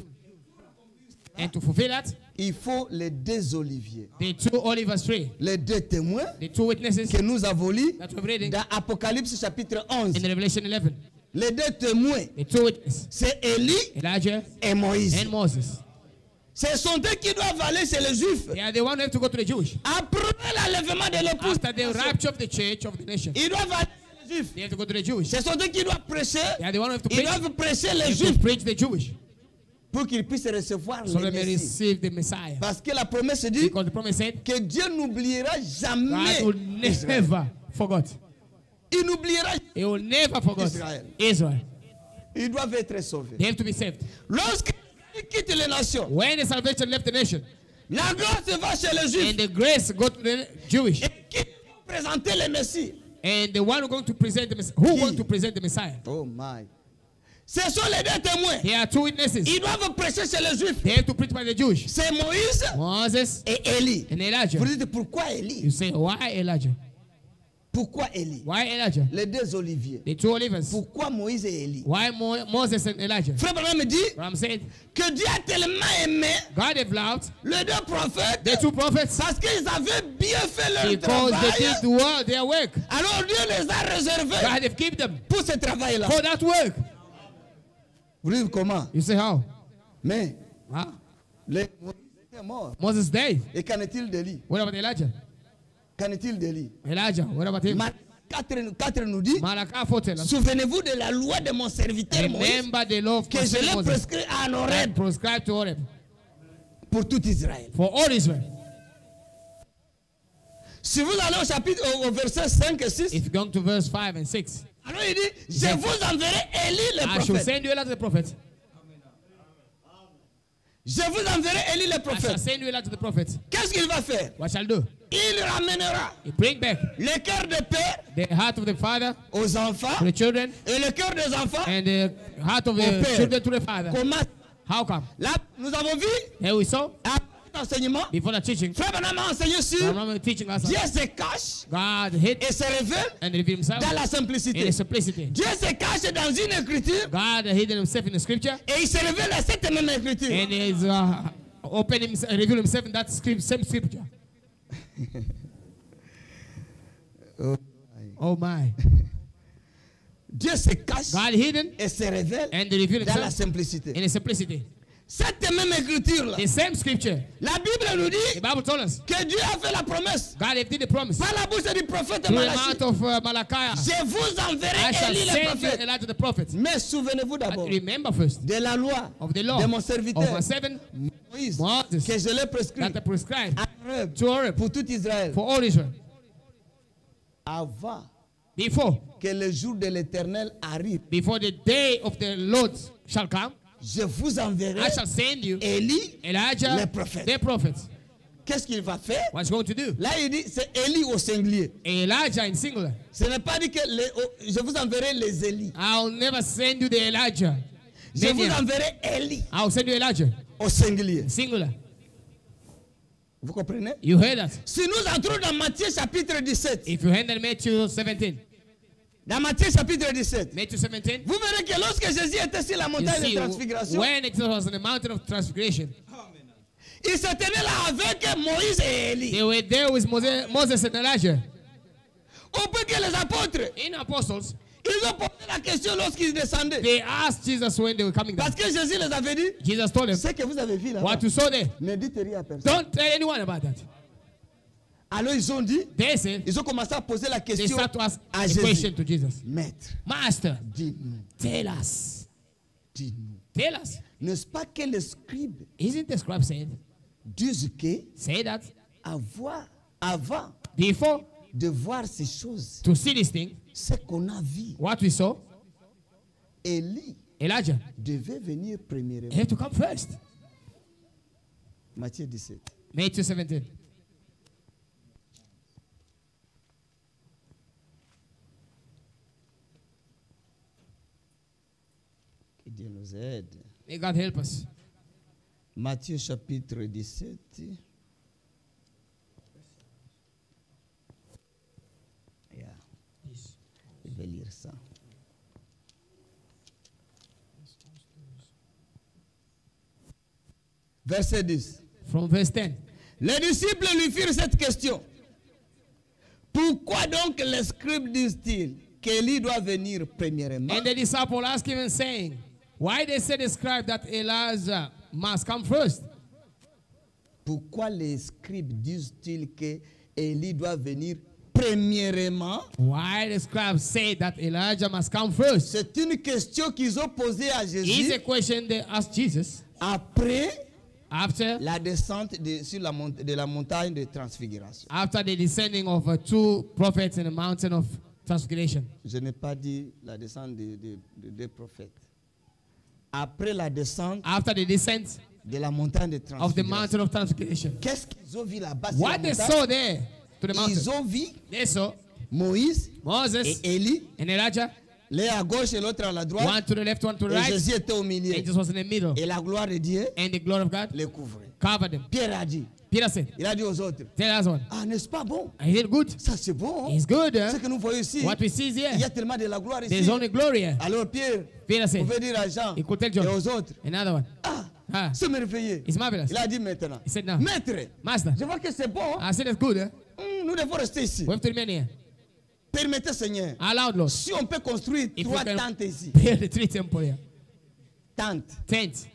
And to fulfill that, Il faut les 2 oliviers, the 2 olive trees, les 2 témoins the 2 witnesses que nous avons lus that we're reading dans Apocalypse chapitre 11. in Revelation 11. Les 2 témoins, The 2 witnesses, c'est Élie Elijah et Moïse. and Moses. Ce sont eux qui doivent aller chez les Juifs. They are the one who have to go to the Jewish. Après l'enlèvement de l'épouse, After the rapture of the church of the nation, ils doivent aller chez les Juifs. they have to go to the Jewish. Ce sont eux qui doivent prêcher. They are the one who have to Ils preach. doivent prêcher They les have to Juifs preach the Jewish, pour qu'ils puissent recevoir so le they may Messie. receive the Messiah. Parce que la promesse dit Because the promise said, que Dieu n'oubliera jamais God will Israël. never forget. Il n'oubliera He will never forget Israël. Israel. Ils doivent être sauvés. They have to be saved. Lorsqu'ils quittent les nations, When the salvation left the nation, la grâce va chez les Juifs. and the grace go to the Jewish, Et qui vont présenter le Messie? and the one who going to present the Messiah, who going to present the Messiah? Oh my. Ce sont les 2 témoins. There are 2 witnesses. Ils doivent prêcher chez les Juifs. They have to preach by the Jewish. C'est Moïse Moses et Élie. and Elijah. Vous dites pourquoi Élie? You say, why Elijah? Pourquoi Élie? Why Elijah? Les 2 oliviers. The 2 Olivers. Pourquoi Moïse et Élie? Why Moses and Elijah? Frère Branham me dit Ram said, que Dieu a tellement aimé God have loved les 2 prophètes the 2 prophets parce qu'ils avaient bien fait leur because they travail. did the work, their work. Alors Dieu les a réservés God have kept them pour ce travail-là. for that work. Vous dites comment? You say how? Mais Huh? les Moïse était mort. Moses died. Et qu'en est-il d'Élie? What about Elijah? Qu'en est-il d'Élie? Elijah, what about him? Marc 4 nous dit, Malachi 4 tell us, souvenez-vous de la loi de mon serviteur Moïse remember the law of que je l'ai Moses prescrit en that Horeb prescribed to Horeb pour tout Israël. for all Israel. Si vous allez au chapitre, au verset 5 et 6, If you go to verse 5 and 6, alors il dit, je vous enverrai Élie le I shall prophète. send you Elijah the prophet. Je vous enverrai Élie le I shall prophète. send you Elijah the prophet. Qu'est-ce qu'il va faire? What shall do? Il ramènera He bring back le cœur des pères the heart of the father aux enfants to the children et le cœur des enfants. and the heart of Au the père. children to the father. Comment? How come? Là, nous avons vu Here we saw à l'enseignement, before the teaching, Frère Branham a enseigné sur Abraham teaching us Dieu se cache God hid et se révèle and revealed himself dans la in simplicité. the simplicity. Dieu se cache dans une écriture God hid himself in the scripture et il se révèle à cette même écriture. and is open himself, reveal himself in that same scripture. Oh my. Dieu se cache God hidden et se révèle and reveal dans la himself simplicité. in the simplicity. Cette même écriture-là, The same scripture. la Bible nous The dit Bible told us que Dieu a fait la promesse God have did the promise par la bouche du prophète through the Malachie. mouth of Malachi. Je vous I enverrai shall Élie le send you prophète. Elijah the prophet. Mais souvenez-vous But d'abord remember first de la loi of the law de mon of serviteur my servant Moïse Moses que je l'ai prescrit that I prescribed en Horeb to Horeb pour tout Israël for all Israel. avant Before que le jour de l'Éternel arrive. the day of the Lord shall come, Je vous enverrai I shall send you Élie. Elijah le prophète. the prophet. Qu'est-ce qu'il va faire? What's he going to do? Là, il dit c'est Élie au singulier. Elijah in singular. Ce n'est pas dit que je vous enverrai les Élie. I'll never send you the Elijah. Je vous Many. enverrai Élie I'll send you Elijah. au singulier. Singular. Vous comprenez? You heard that? Si nous entrons dans Matthieu chapitre 17, If you handle Matthew 17, dans Matthieu chapitre 17, Matthew 17, vous verrez que lorsque Jésus était sur la you montagne de see transfiguration, when it was on the mountain of transfiguration, il se tenait là avec Moïse et Élie. they were there with Moses and Elijah. Au point que les apôtres, In apostles, ils ont posé la question lorsqu'ils descendaient. they asked Jesus when they were coming down. Parce que Jésus les avait dit, Jesus told them, ce que vous avez vu là, what you saw there, ne dites rien à personne. don't tell anyone about that. Alors ils ont dit, They said, ils ont commencé à poser la they question start to ask à a Jésus. question to Jesus. Maître, Master, dis-nous, tell us. dis-nous. Tell us. N'est-ce pas que les scribes Isn't the scribe said, disent que say that avant, before de voir ces choses, to see this thing, ce qu'on a vu. what we saw, Élie Elijah devait venir premièrement. had to come first. Matthieu 17. Matthew 17. Que Dieu nous aide. May God help us. Matthieu chapitre 17. Yeah. Je vais lire ça. Verset 10. From verse 10. Les disciples lui firent cette question. Pourquoi donc les scribes disent-ils qu'Élie doit venir premièrement? And the disciple asked him and saying, why they said the scribe that Elijah must come first? Pourquoi les scribes disent-ils qu'Élie doit venir premièrement? Why the scribes say that Elijah must come first? C'est une question qu'ils ont posée à It's Jésus a question they asked Jesus après after la descente de la montagne de transfiguration. the descending of two prophets in the mountain of transfiguration. Je n'ai pas dit la descente de deux prophètes. Après la descente After the descent de la montagne de of the transfiguration. mountain of transfiguration. Qu'est-ce qu'ils ont vu là-bas sur la What they montagne? saw there to the Ils mountain. ont vu They saw Moïse Moses et Élie, and Elijah, l'un à gauche et l'autre à la droite. one to the left, one to the Et right. Jésus était au milieu. And Jesus was in the middle. Et la gloire de Dieu And the glory of God les couvrait. covered them. Pierre a dit, Peter said, il a dit aux autres, tell us one. ah, n'est-ce pas bon? And he did good. Ça c'est bon. It's good. Ce que nous voyons ici, What we see is il y here. a tellement de la gloire There's ici. only glory here. Alors Pierre Peter said, pouvait dire à Jean he could tell et John, aux autres, another one. ah, Ah, c'est merveilleux. it's marvelous. Il a dit maintenant, He said now, maître, Master, je vois que c'est bon. I said it's good. Nous devons rester ici. We have to remain here. Permettez Seigneur, Allow Lord. si on peut construire If 3 you can- tentes ici. Build the three temple here. Tente. Tent.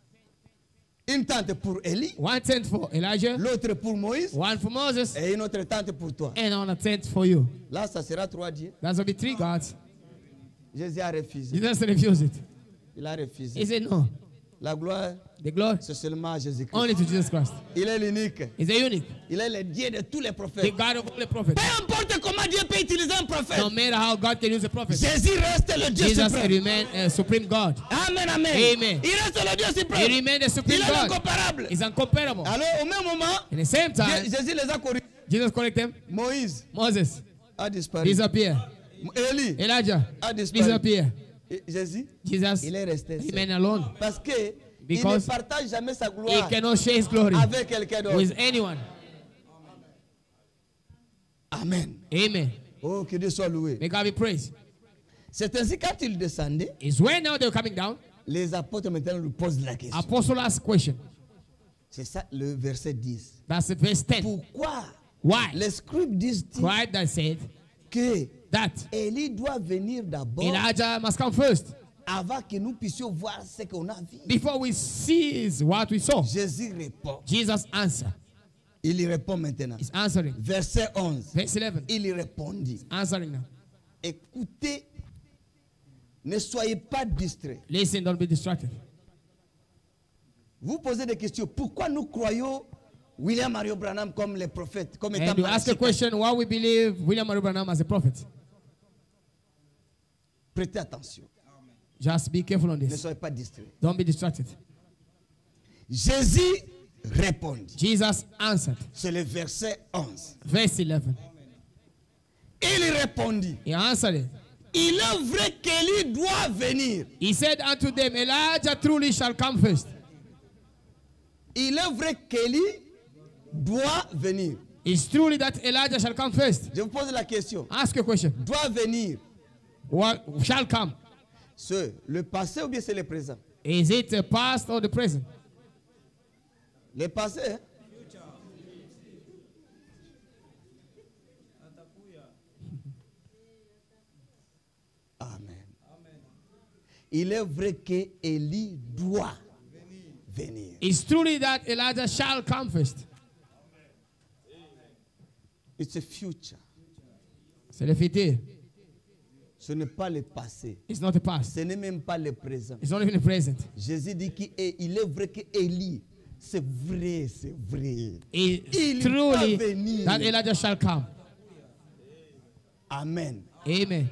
Une tente pour Élie, One tent for Elijah, l'autre pour Moïse one for Moses, et une autre tente pour toi. and another tent for you. Là, ça sera 3 dieux. That's will be 3 gods. Jésus a refusé. Jesus refused it. Il a He refusé. said no. La gloire, The glory c'est seulement à Jésus-Christ. only to Jesus Christ. Il est l'unique. He's a unique. Il est le Dieu de tous les The prophètes. God of all the prophets. Peu importe comment Dieu peut utiliser un prophète, No matter how God can use a prophet, Jésus reste le Dieu Jesus suprême. remains a supreme God. Amen, amen. Amen. Il reste le Dieu He suprême. remains the Il supreme est God. incomparable. He's incomparable. Alors, au même moment, In the same time, Jésus les a corrigés. Jesus correct them. Moïse Moses a disparu. disappear. Élie Elijah a disparu. disappear. Et Jésus, Jesus il est resté seul. remain alone. Parce que il ne Because partage jamais sa He gloire cannot share His glory avec quelqu'un d'autre. with anyone. Amen. Amen. Oh, que Dieu soit loué. May God be praised. C'est ainsi quand il descendait, It's when now they're coming down. les apôtres maintenant lui posent la question. Apostle asked question. C'est ça le verset 10. That's the verse 10. Pourquoi Why? les scribes disent Scribe that said que that Élie doit venir d'abord Elijah must come first avant que nous puissions voir ce qu'on a vu? before we seize what we saw. Jésus répond. Jesus answered. Il y répond maintenant. He's answering. Verset 11. Verse 11. Il y répondit. Answering now. Écoutez, ne soyez pas distraits. Listen, don't be distracted. Vous posez des questions. Pourquoi nous croyons William Mario Branham comme les prophètes, comme étant And you ask a Malachie? question why we believe William Marion Branham as a prophet. Prêtez attention. Just be careful on Ne this. soyez pas distraits. Don't be distracted. Jésus répondit. Jesus answered. C'est le verset 11. Verse 11. Il répondit. He answered it. Il est vrai qu'Élie doit venir. He said unto them, Elijah truly shall come first. Il est vrai qu'Élie doit venir. It's truly that Elijah shall come first. Je vous pose la question. Ask a question. Doit venir. What shall come? C'est le passé ou bien c'est le présent? Is it the past or the present? Le passé. Hein? Amen. Il est vrai que Élie doit venir. It's truly that Elijah shall come first. It's a future. C'est le futur. Ce n'est pas le passé. It's not the past. Ce n'est même pas le présent. It's not even the present. Jésus dit qu'il est vrai que Élie, c'est vrai, c'est vrai. It's Il truly va venir. that Elijah shall come. Amen. Amen.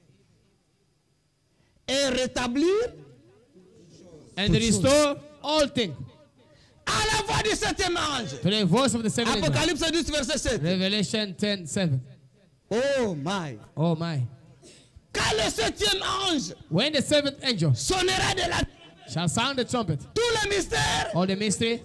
Et rétablir And restore all things. à la voix du 7e ange. To the voice of the seventh angel. Apocalypse 10, verset 7. Revelation 10:7. Oh my. Oh my. Quand le 7e ange When the seventh angel sonnera de la... shall sound the trumpet, Tout le mystère, all the mystery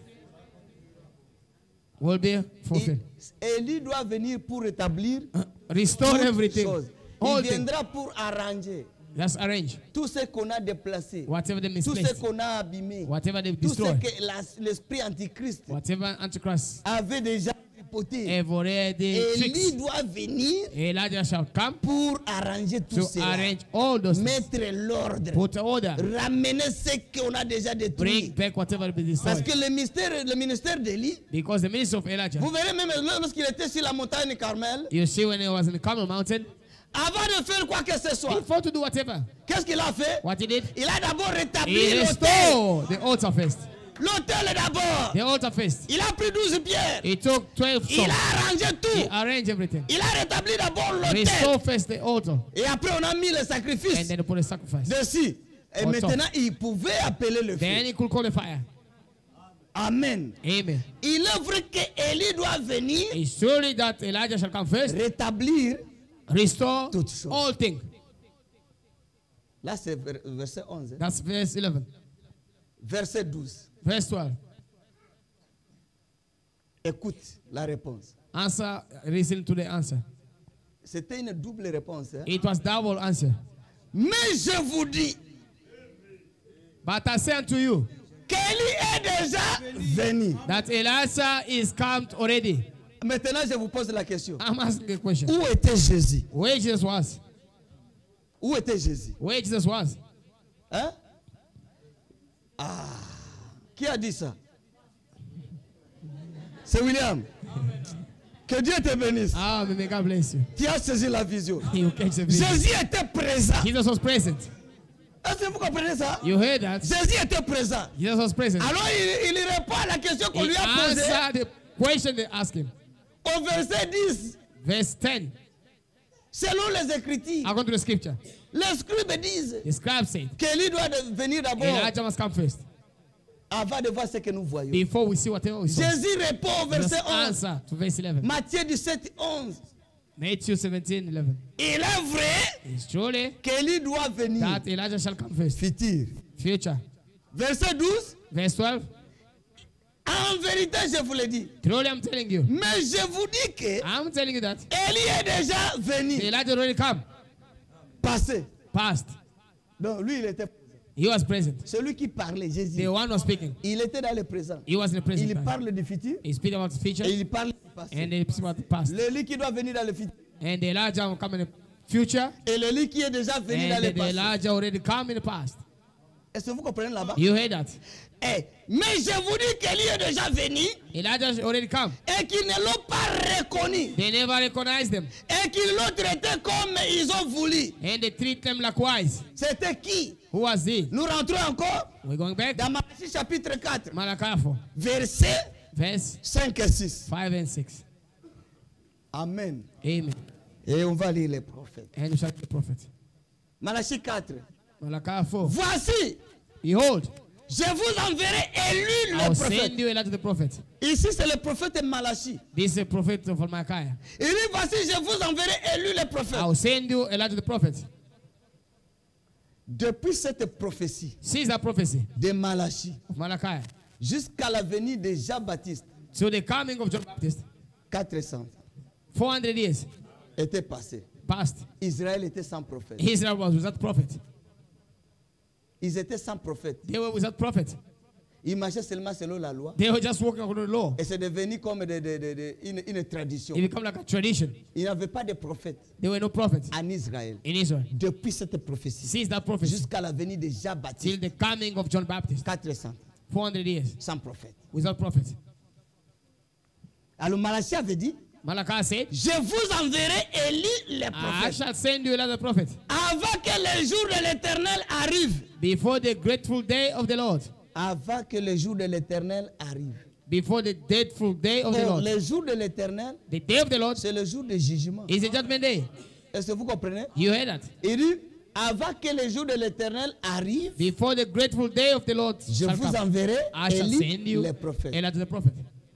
will be fulfilled. Élie doit venir pour rétablir Restore toutes everything. choses. All Il things. viendra pour arranger That's arranged. tout ce qu'on a déplacé, Whatever they tout ce misplaced, qu'on a abîmé, whatever they tout ce destroyed, que l'esprit antichrist whatever Antichrist avait déjà tripoté. have already Élie fixed, doit venir Elijah shall come pour arranger tout to cela, arrange all those things, mettre l'ordre, put order, ramener ce qu'on a déjà bring détruit. back whatever been Parce destroyed. que le ministère d'Élie, Because the ministry of Elijah, vous verrez même lorsqu'il était sur la montagne Carmel, you see when he was in the Carmel mountain, avant de faire quoi que ce soit, before to do whatever, qu'est-ce qu'il a fait? what he did, Il a d'abord rétabli he l'autel. restored the altar first. L'autel d'abord. The altar first. Il a pris 12 pierres. He took 12 Il stones. a arrangé He tout. arranged everything. Il a rétabli d'abord l'autel. Restore first the altar. Et après, on a mis le And sacrifice then he put a sacrifice. dessus. Et On maintenant, il pouvait appeler le Then feu. he could call the fire. Amen. Amen. Il est vrai qu'Élie doit venir It's surely that Elijah shall come first, rétablir. restore Toutes choses. all things. Là, c'est verset 11. hein. That's verse 11. Verset 12. Verse 12. Écoute la réponse. Answer, listen to the answer. C'était une double réponse. hein. It was double answer. Mais je vous dis But I say unto you qu'Élie est déjà venu. that Elijah is come already. Maintenant, je vous pose la question. I'm asking a question. Où était Jésus? Where Jesus was? Où était Jésus? Where Jesus was? Hein? Ah. Qui a dit ça? C'est William. Que Dieu te bénisse. Ah, may God bless you. Tu as saisi la vision. You catch the vision. Jésus était présent. Jesus was present. Est-ce que vous comprenez ça? You heard that? Jésus était présent. Jesus was present. Alors il répond à la question qu'on He lui a posée answered the question they asked him. au verset 10. Verse 10. Selon les Écritures, According to the scripture, les scribes disent the scribe said, qu'Élie doit venir d'abord Elijah must come first avant de voir ce que nous voyons. before we see whatever we saw. Jésus répond au Just verset 11. answer to verse 11. Matthieu 17, 11. Matthew 17:11. Il est vrai It's truly qu'Élie doit venir. that Elijah shall come first. Futur. Future. Verset 12. Verse 12. En vérité, je vous le dis. Truly, I'm telling you. Mais je vous dis que I'm telling you that Élie est déjà venu. Elijah already come. Passé. Past. Donc lui, il était He was present. celui qui parlait, Jésus. The one was speaking. Il était dans le présent. He was in the present. Il time. parle du futur He speak about the future et il parle du passé. and he speak about the past. L'élie qui doit venir dans le futur. And Elijah will come in the future Et l'élie qui est déjà venu dans and le the passé. Elijah already come in the past. Est-ce que vous comprenez là-bas? You heard that? Eh, mais je vous dis qu'Élie est déjà venu Elijah already come. et qu'ils ne l'ont pas reconnu. They never recognized them Et qu'ils l'ont traité comme ils ont voulu. and they treat them likewise. C'était qui? Who was he? Nous rentrons encore We're going back. dans Matthieu chapitre 4, Malachi 4, versets verse 5 et 6. 5 and 6. Amen. Amen. Et on va lire les prophètes. And you shall be the prophet. Malachie 4. Malachi 4. Voici, Behold, je vous enverrai Élie I le will prophète. send you Elijah the prophet. Ici, c'est le prophète Malachie. This is the prophet of Malachi. Il dit, voici, je vous enverrai Élie le prophète. I will send you Elijah the prophet. Depuis cette prophétie Since that prophecy de Malachie of Malachi jusqu'à la venue de Jean-Baptiste, to the coming of John Baptist, 400 400 years étaient passés. passed. Israël était sans prophète. Israel was without prophet. Ils étaient sans prophète. They were without prophet. Ils marchaient seulement selon la loi. They were just walking according to the law. Et c'est devenu comme une tradition. It became like a tradition. Il n'y avait pas de prophète There were no prophets en Israël. in Israel. Depuis cette prophétie Since that prophecy jusqu'à la venue de till Jean-Baptiste, the coming of John Baptist, 400 400 years sans prophète. without prophet. Alors Malachie avait dit, Malachi said, je vous enverrai Élie le I prophète shall send you another prophet avant que le jour de l'Éternel arrive. before the grateful day of the Lord. Avant que le jour de l'Éternel arrive. Before the dreadful day of the Or, Lord. le jour de l'Éternel, The day of the Lord c'est le jour de jugement. is the judgment day. Est-ce que vous comprenez? You hear that? Il dit, avant que les jours de l'Éternel arrivent, Before the grateful day of the Lord je shall vous come, enverrai I shall Élie, send you les prophètes. Elijah the prophet.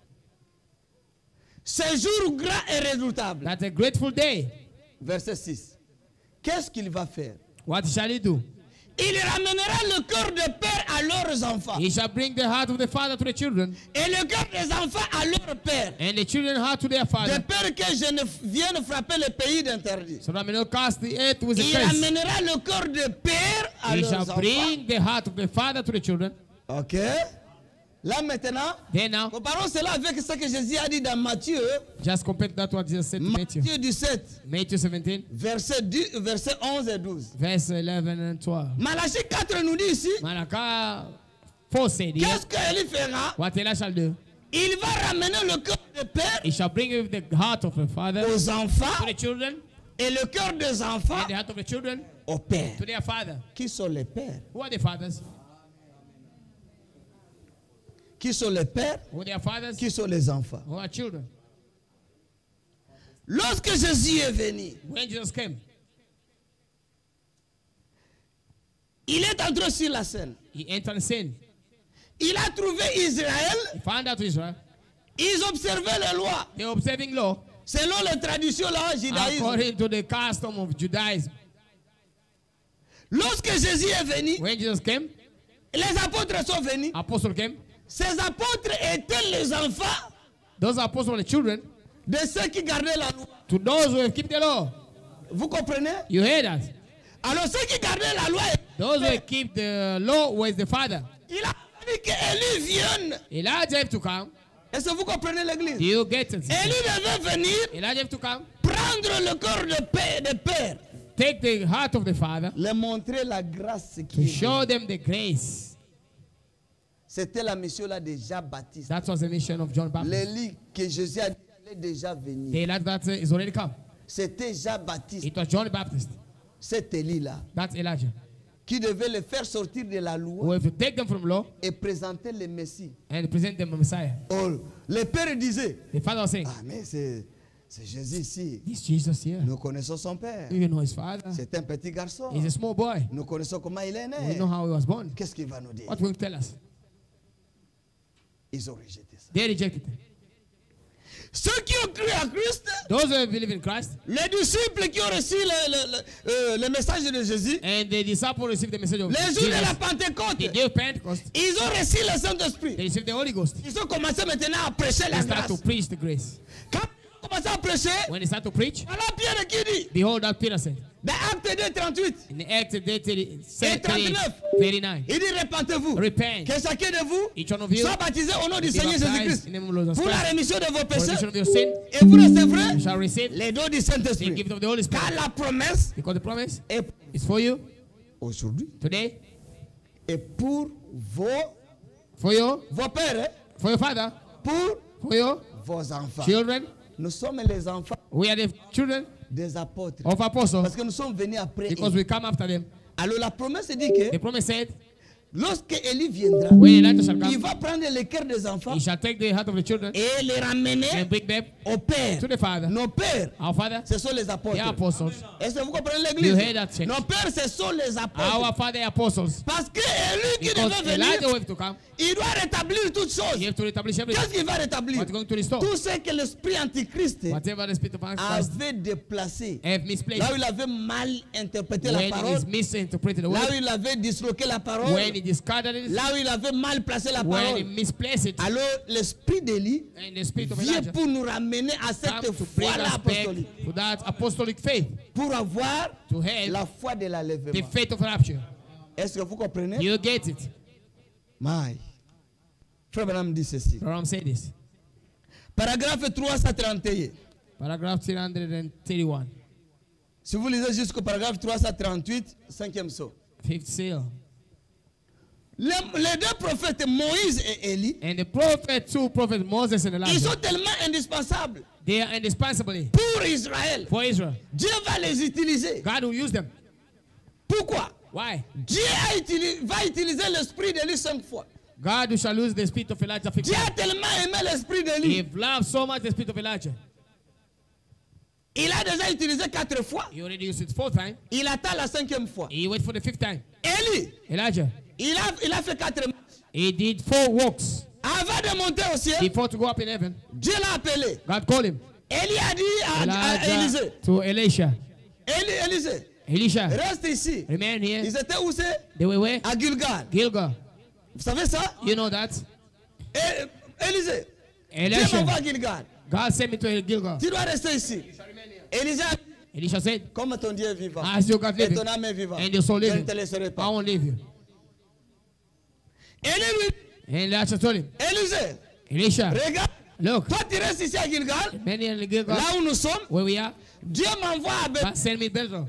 Ce jour grand et redoutable. That's a grateful day. Verset 6. Qu'est-ce qu'il va faire? What shall he do? Il ramènera le cœur des pères à leurs enfants. He shall bring the heart of the father to the children, Et le cœur des enfants à leurs pères. and the children's heart to their De father, peur que je ne vienne frapper le pays d'interdit. so that may not cast the earth with a Il curse. ramènera le cœur des pères à He leurs shall enfants. bring the heart of the father to the children. Ok. Là maintenant, Then now, comparons cela avec ce que Jésus a dit dans Matthieu, just compare that what Jesus said to Matthew. Matthieu 17, Matthew 17, verset 11 et 12. verse 11 and 12. Malachie 4 nous dit ici, Malachi 4 said here, qu'est-ce qu'Élie fera? what Elijah shall do? Il va ramener le cœur des pères He shall bring the heart of the father aux to enfants the children, et le cœur des enfants and the heart of the children aux pères. to their father. Qui sont les pères? Who are the fathers? Qui sont les pères? Who are their fathers? Qui sont les enfants? Who are children? Lorsque Jésus est venu, When Jesus came, il est entré sur la scène. he entered the scene. Il a trouvé Israël, He found out Israel. ils observaient les lois They were observing law selon les traditions là, judaïsme. according to the custom of Judaism. Lorsque Jésus est venu, When Jesus came, les apôtres sont venus. apostle came. Ces apôtres étaient les enfants Those apostles were the children de ceux qui gardaient la loi. to those who have kept the law. Vous comprenez? You hear that? Alors ceux qui gardaient la loi, Those who have kept the law was the father. il a fallu qu'Élie vienne. Elijah have to come. Est-ce que vous comprenez Do l'église? you get it? Élie devait venir Elijah have to come. prendre le cœur de père, Take the heart of the father leur montrer la grâce to qui est. show them the grace. C'était la mission là de Jean-Baptiste. That was the mission of John Baptist. L'élie que Jésus a dit allait déjà venir. The Elijah that is already come. C'était Jean-Baptiste, It was John the Baptist. cet Élie là, That's Elijah. qui devait les faire sortir de la loi Who have to take them from law et présenter le Messie. and present them a Messiah. Oh, le père disait, The father was saying, ah mais c'est Jésus ici. this Jesus here, Nous connaissons son père. you know his father. C'est un petit garçon. He's a small boy. Nous connaissons comment il est We né. know how he was born. Qu'est-ce qu'il va nous dire? What will he tell us? Ils ont rejeté ça. They rejected him. Ceux qui ont cru à Christ, Those who believe in Christ les disciples qui ont reçu le message de Jésus, and the disciples received the message of les jours de la Jesus. Pentecôte, The day of Pentecost, ils ont reçu le Saint-Esprit. they received the Holy Ghost. Ils ont commencé maintenant à prêcher They la start to grâce. preach the grace. Quand ils ont commencé à prêcher, When they start to preach, voilà Pierre qui dit, behold, that Peter said dans Acte 2, 38, in the Acts of Day 39. 39, il dit repentez-vous. repent, Que chacun de vous each one of you, soit baptisé au nom du be Seigneur baptized Jésus-Christ in the name of the Lord Jesus pour la Christ rémission de vos for the péchés remission of your sin. et vous recevrez You shall receive les dons du the Saint-Esprit. gift of the Holy Car Spirit. la promesse Because the promise est is for you aujourd'hui today, et pour for your pères, hein, for your father, for your vos enfants. children. Nous sommes les enfants We are the children des apôtres. of apostles Parce que nous sommes venus après because eux. we come after them. Alors la promesse dit que The promise said, lorsque Élie viendra, when Elijah shall il come, va prendre les cœurs des enfants he shall take the heart of the children et les ramener and bring them au Père. to the Father. Nos pères, Our Father, ce sont les the apôtres. apostles. Est-ce que vous comprenez You l'église? hear that, church? Nos pères, ce sont les apôtres. Our Father, apostles. Parce que Élie qui Because devait Elijah venir, will have to come. il doit rétablir toutes choses. You have to establish everything. Qu'est-ce qu'il va rétablir? What's going to restore? Tout ce que l'esprit antichrist Whatever the spirit of Antichrist avait déplacé, have là misplaced, où il avait mal interprété la when parole, he misinterpreted the là où word, il avait disloqué la parole, when he discarded it, là où il avait mal placé la when he parole. misplaced it, Alors l'esprit d'Élie and the spirit of vient Elijah pour nous ramener à come cette to bring foi-là us back apostolique, to that apostolic faith, pour avoir to have la foi de the l'enlèvement. faith of rapture. Est-ce que vous comprenez? You get it? Maï. Frère Branham dit ceci. Ram said this. Paragraphe 331. Paragraph 331. Si vous lisez jusqu'au paragraphe 338, 5e saut. Fifth seal. Les deux prophètes, Moïse et Élie, And the prophet, two prophets, Moses and ils Elijah, sont tellement indispensables they are indispensable pour Israël. for Israel. Dieu va les utiliser. God will use them. Pourquoi? Why? Dieu va utiliser l'esprit d'Élie 5 fois. God shall lose the spirit of Elijah 5 Dieu times. a tellement aimé l'esprit He d'Élie. loved so much the spirit of Elijah. Il a déjà utilisé 4 fois. He already used it 4 times. Il attend la 5e fois. He wait for the 5th time. Élie, Elijah, il a fait 4 marches. he did 4 walks Avant de monter au ciel, before to go up in heaven. Dieu l'a appelé. God called him. Élie a dit à Élisée, Elijah to Elisha. Élisée, Elisha, reste ici. remain here. Ils étaient où c'est? They were where? À Gilgal. Gilgal. Vous savez ça? You know that? Élisée, Dieu Elisha, m'envoie à Gilgal. God sent me to Gilgal. Tu dois rester ici. Élisée, Elisha said, comme ton Dieu est vivant, as your God et living, ton âme est vivante, and your soul je ne living, te laisserai I pas. won't leave you. Élie, And Elisha told him, Élisée, Elisha, regarde, look, toi tu restes ici à Gilgal, many in Gilgal, là où nous sommes, where we are, Dieu m'envoie à Bethel. God send me Bethel.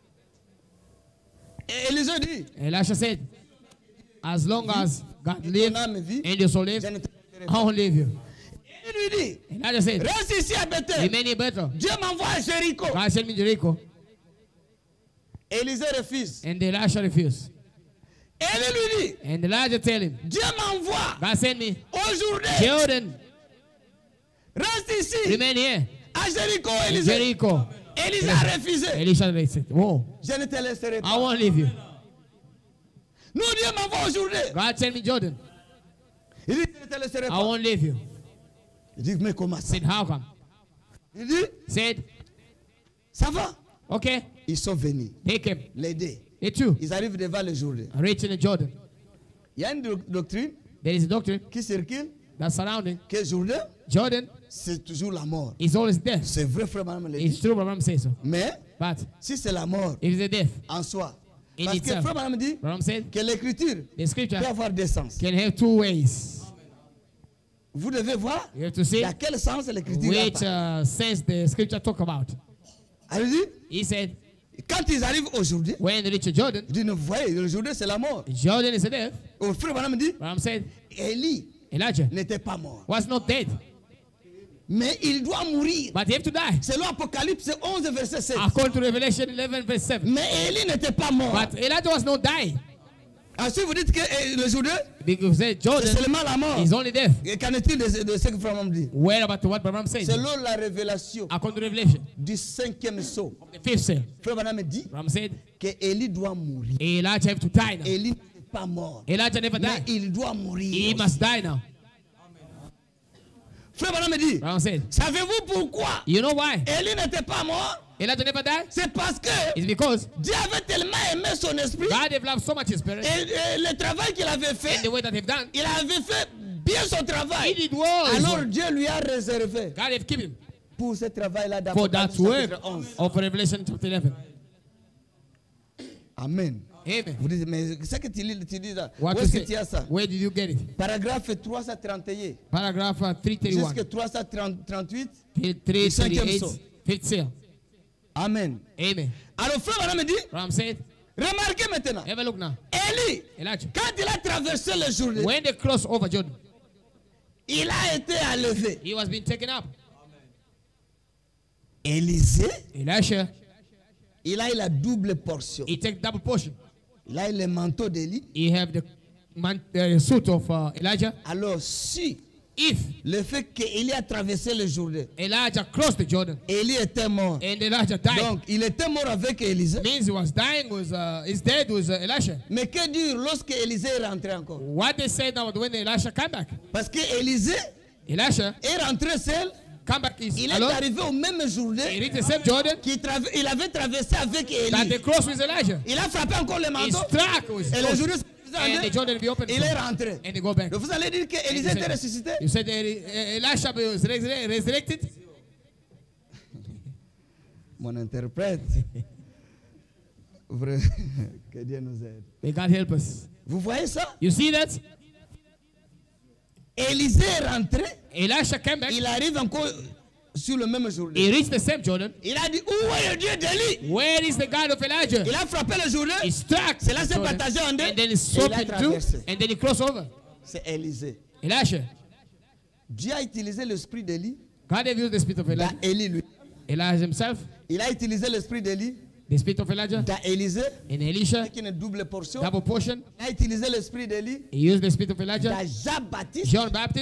Et Élisée dit, Elisha said, as long as God lives ton âme vit, and your soul lives, je ne te laisserai I pas. won't leave you. Il lui dit, Elijah said, reste ici à Bethel. remain in Bethel. Dieu m'envoie à Jéricho. God sent me to Jericho. Élisée refuse. And Elisha refused. Élie lui dit, And Elijah tell him, Dieu m'envoie God sent me. aujourd'hui. Jordan, Reste ici remain here. à Jéricho, Élisée. Jericho. Élisée a refusé. Elisha said, whoa, Je ne te laisserai I pas. won't leave you. Nous, Dieu m'envoie aujourd'hui. God sent me Jordan. Il dit, je ne te laisserai I pas. won't leave you. Il dit, mais comment ça? Said, how come? Il dit, Said, ça va. okay, Ils sont venus they came. l'aider. They too Ils arrivent devant le Jourdain. reached in the Jordan. Il y a une doctrine There is a doctrine qui circule that's surrounding que Jourdain, Jordan c'est toujours la mort. is always death. C'est vrai, frère Madame le It's dit. true, Brahman says so. Mais But si c'est la mort if it's a death, en soi, In parce que itself. frère Madame dit Brahman said que l'écriture the scripture peut avoir des sens. can have 2 ways. Vous devez voir You have to see dans quel sens l'écriture which parle. sense the scripture talk about. Elle dit, He said, quand ils arrivent aujourd'hui, when they reach Jordan, il dit, vous voyez, aujourd'hui c'est la mort. Jordan is a death. Au frère Madame dit, Brahman said, Élie Elijah n'était pas mort. was not dead, Mais il doit mourir. but he have to die. Selon Apocalypse 11, verset 7. According to Revelation 11, verse 7. Mais Élie n'était pas mort. But Elijah was not dying. Ensuite, vous dites que le Jourdain, Because c'est Jordan seulement la mort. is only death. Et qu'en est-il de ce que frère Madame dit? Where about what Brahman said? Selon la révélation According to Revelation, du 5e sceau, the 5th seal, frère Madame dit Brahman said, que Élie doit mourir. Elijah have to die now. Élie n'est pas mort. Elijah never Mais died. il doit He mourir. must die now. Frère Madame dit, Brahman said, savez-vous pourquoi you know why Élie n'était pas mort? Elijah never died? C'est parce que It's because Dieu avait tellement aimé son esprit God have loved so much his spirit et le travail qu'il avait and fait, the way that they've done. il avait fait bien son He travail. did well. Alors Dieu lui a réservé God have given him pour ce travail-là for that d'Apocalypse work chapitre 11. of Revelation chapter 11. Amen. Amen. Vous dites, mais qu'est-ce que tu dis là? What Où to est-ce que say? tu as ça? Where did you get it? Paragraphe 331 Paragraph 331. jusqu'à 338. 338. psaume. 5th seal. Amen. Amen. Alors frère Madame dit, Ram said, remarquez maintenant, have a look now. Élie, Elijah, quand il a traversé le Jourdain, when they crossed over Jordan, il a été enlevé. he was being taken up. Élisée, Elisha, il a eu la double portion. he take double portion. Il a eu le manteau d'Élie. He have the suit of Elijah. Alors si If le fait qu'Élie a traversé le Jourdain, Elijah crossed the Jordan Élie était mort. and Elijah died, Donc il était mort avec Élisée. means he was dying with his dead with Elisha. Mais que dire lorsque Élisée est rentré encore? What they said now when Elisha came back, Parce que Élisée Elisha est rentré seul. come back is Il est alone. arrivé au même Jourdain He reached the same Jordan il avait traversé avec that Élie. they crossed with Elijah. Il a frappé encore le He manteau. struck with Et le Jourdain and the Jordan be open. il est rentré. And they go back. Donc vous allez dire que Élisée était ressuscité? You said Elisha was resurrected. Mon interprète. Vrai. Que Dieu nous aide. May God help us. Vous voyez ça? You see that? Élisée est rentré. Elisha came back. Il arrive encore sur le même Jourdain. He reached the same Jordan. Il a dit, où est le Dieu d'Élie? Where is the God of Elijah? Il a frappé le Jourdain. He struck the Cela s'est Jordan, partagé en deux. and then he Et swapped il a in two, traversé. and then he crossed over. C'est Élisée. Elisha, Dieu a utilisé l'esprit d'Élie God have used the spirit of dans Elijah. Élie lui. Elijah himself, Il a utilisé l'esprit d'Élie the spirit of Elijah, dans Élisée, in Elisha, qui est une double portion. double portion. Il a utilisé l'esprit d'Élie He used the spirit of Elijah. dans Jean-Baptiste. John Baptist,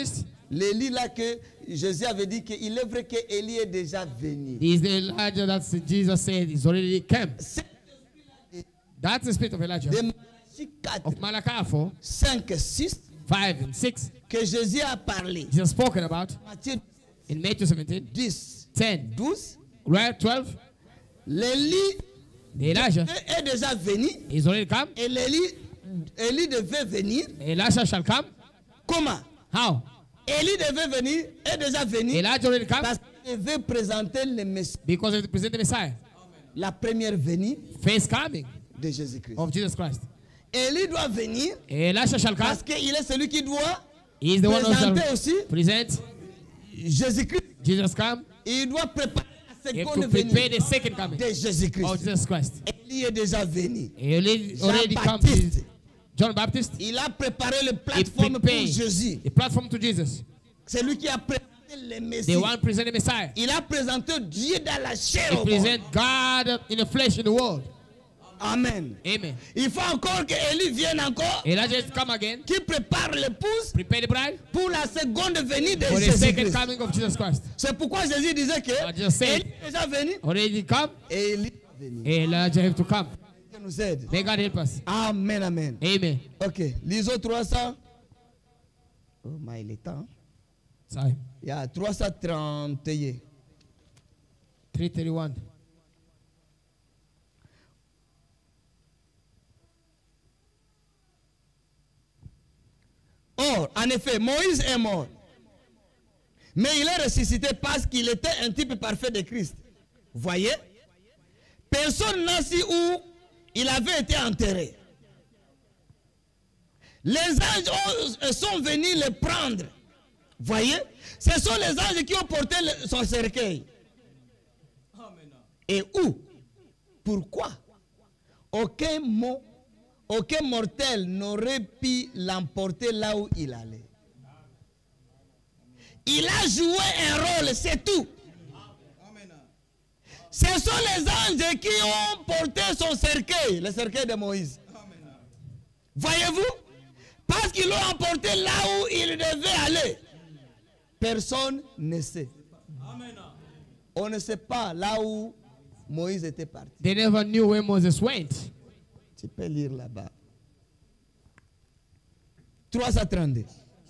L'Élie là que Jésus avait dit qu'il est vrai qu'Élie est déjà venu. Is the Elijah that Jesus said is already came. That's the spirit of Elijah. De Malachie 4, Of Malachi 4, 5 et 6, 5 and 6, que Jésus a parlé. Jesus spoken about Matthieu in Matthew 17, 10, 10, 12, right, 12. l'Élie The Elijah est déjà venu is already come. et Élie devait venir. Elijah shall come. Comment? How? Élie devait venir, est déjà venu Elijah already come parce qu'il devait présenter le Messie, because he present the Messiah. la première venue First coming de Jésus-Christ. of Jesus Christ. Élie doit venir Elisha shall come. parce qu'il est celui qui doit He is the one who présenter shall aussi present Jésus-Christ. Jesus come. Il doit préparer la He have seconde to prepare venue the second coming de of Jésus-Christ. Jesus Christ. Élie est déjà venu. He already come. Jean-Baptiste, John Baptist. il a préparé le He plateforme pour prepared Jésus. the platform to Jesus. C'est lui qui a présenté le Messie. The one present the Messiah. Il a présenté Dieu dans la chair He au monde. present God in the flesh in the world. Amen. Amen. Il faut encore que Élie vienne encore, Elijah is come again. qui prépare l'épouse Prepare the bride pour la seconde venue de for the second Jésus-Christ. coming of Jesus Christ. C'est pourquoi Jésus disait que I just said- Élie est déjà venu Already come. et Élie est venu. Elijah have to come. Dieu nous aide. May God help us. Amen, amen. Amen. Ok, lisons 300. Oh, mais il est temps. Sorry. Il y a 331. 331. Or, en effet, Moïse est mort. Mais il est ressuscité parce qu'il était un type parfait de Christ. Voyez? Personne n'a su où il avait été enterré. Les anges sont venus le prendre. Voyez? Ce sont les anges qui ont porté son cercueil. Et où? Pourquoi? Aucun mortel n'aurait pu l'emporter là où il allait. Il a joué un rôle, c'est tout. Ce sont les anges qui ont porté son cercueil, le cercueil de Moïse. Voyez-vous? Parce qu'ils l'ont emporté là où il devait aller. Personne ne sait. On ne sait pas là où Moïse était parti. They never knew where Moses went. Tu peux lire là-bas. 332.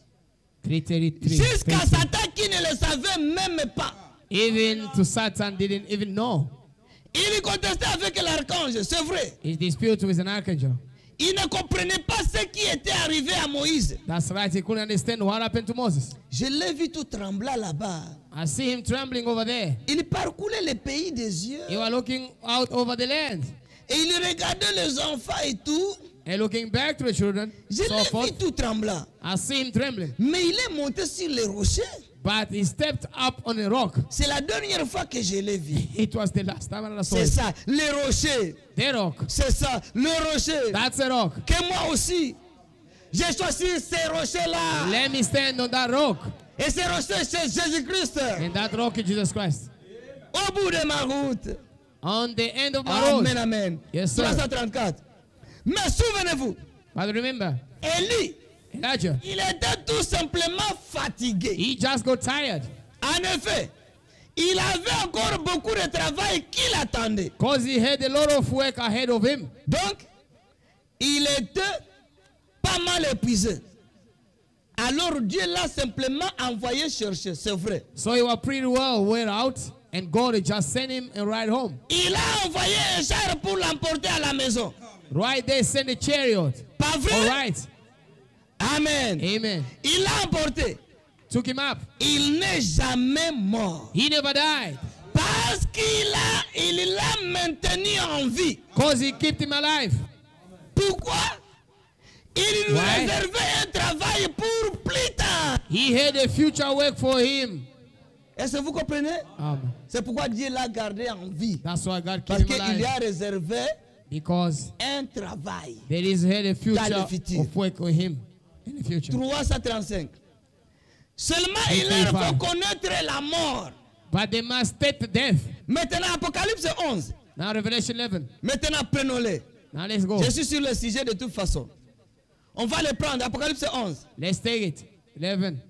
333. Jusqu'à Satan qui ne le savait même pas. Even to Satan didn't even know. Il contestait avec l'archange, c'est vrai. He disputed with an archangel. Il ne comprenait pas ce qui était arrivé à Moïse. That's right. He couldn't understand what happened to Moses. Je l'ai vu tout tremblant là-bas. I see him trembling over there. Il parcourait le pays des yeux. He was looking out over the land Et il regardait les enfants et tout. and looking back to the children. Je So l'ai vu forth. tout tremblant. I see him trembling. Mais il est monté sur les rochers. But he stepped up on a rock. C'est la dernière fois que je l'ai vu. It was the last time I saw C'est it. ça, les rochers. The rock. C'est ça, le rocher. That's a rock. Que moi aussi, j'ai choisi ces rochers-là. Let me stand on that rock. Et ces rochers, c'est Jésus-Christ. And that rock is Jesus Christ. Au bout de ma route. On the end of my road. Amen, amen. Yes, sir. 334. Mais souvenez-vous, But remember, Élie, Elijah, il était tout simplement fatigué. he just got tired. En effet, il avait encore beaucoup de travail qui l'attendait. Because he had a lot of work ahead of him. Donc, il était pas mal épuisé. Alors Dieu l'a simplement envoyé chercher, c'est vrai. So he was pretty well wear out. And God had just sent him a ride home. Il a envoyé un char pour l'emporter à la maison. Right there, send a chariot. Pas vrai? All right. Amen. Amen. Il l'a emporté. Took him up. Il n'est jamais mort. He never died. Parce qu'il l'a maintenu en vie. Because he kept him alive. Pourquoi? Il lui Why? réservait un travail pour plus tard. He had a future work for him. Est-ce que vous comprenez? C'est pourquoi Dieu l'a gardé en vie. That's why God Parce kept him qu'il lui alive. a réservé Because un travail. there is had a Dans future le futur. of work with him in the future. 335. Seulement il leur faut connaître la mort. But they must take the death. Maintenant, Apocalypse 11. Now Revelation 11. Maintenant, prenons-les. Now let's go. Je suis sur le sujet de toute façon. On va les prendre. Apocalypse 11. Let's take it. 11.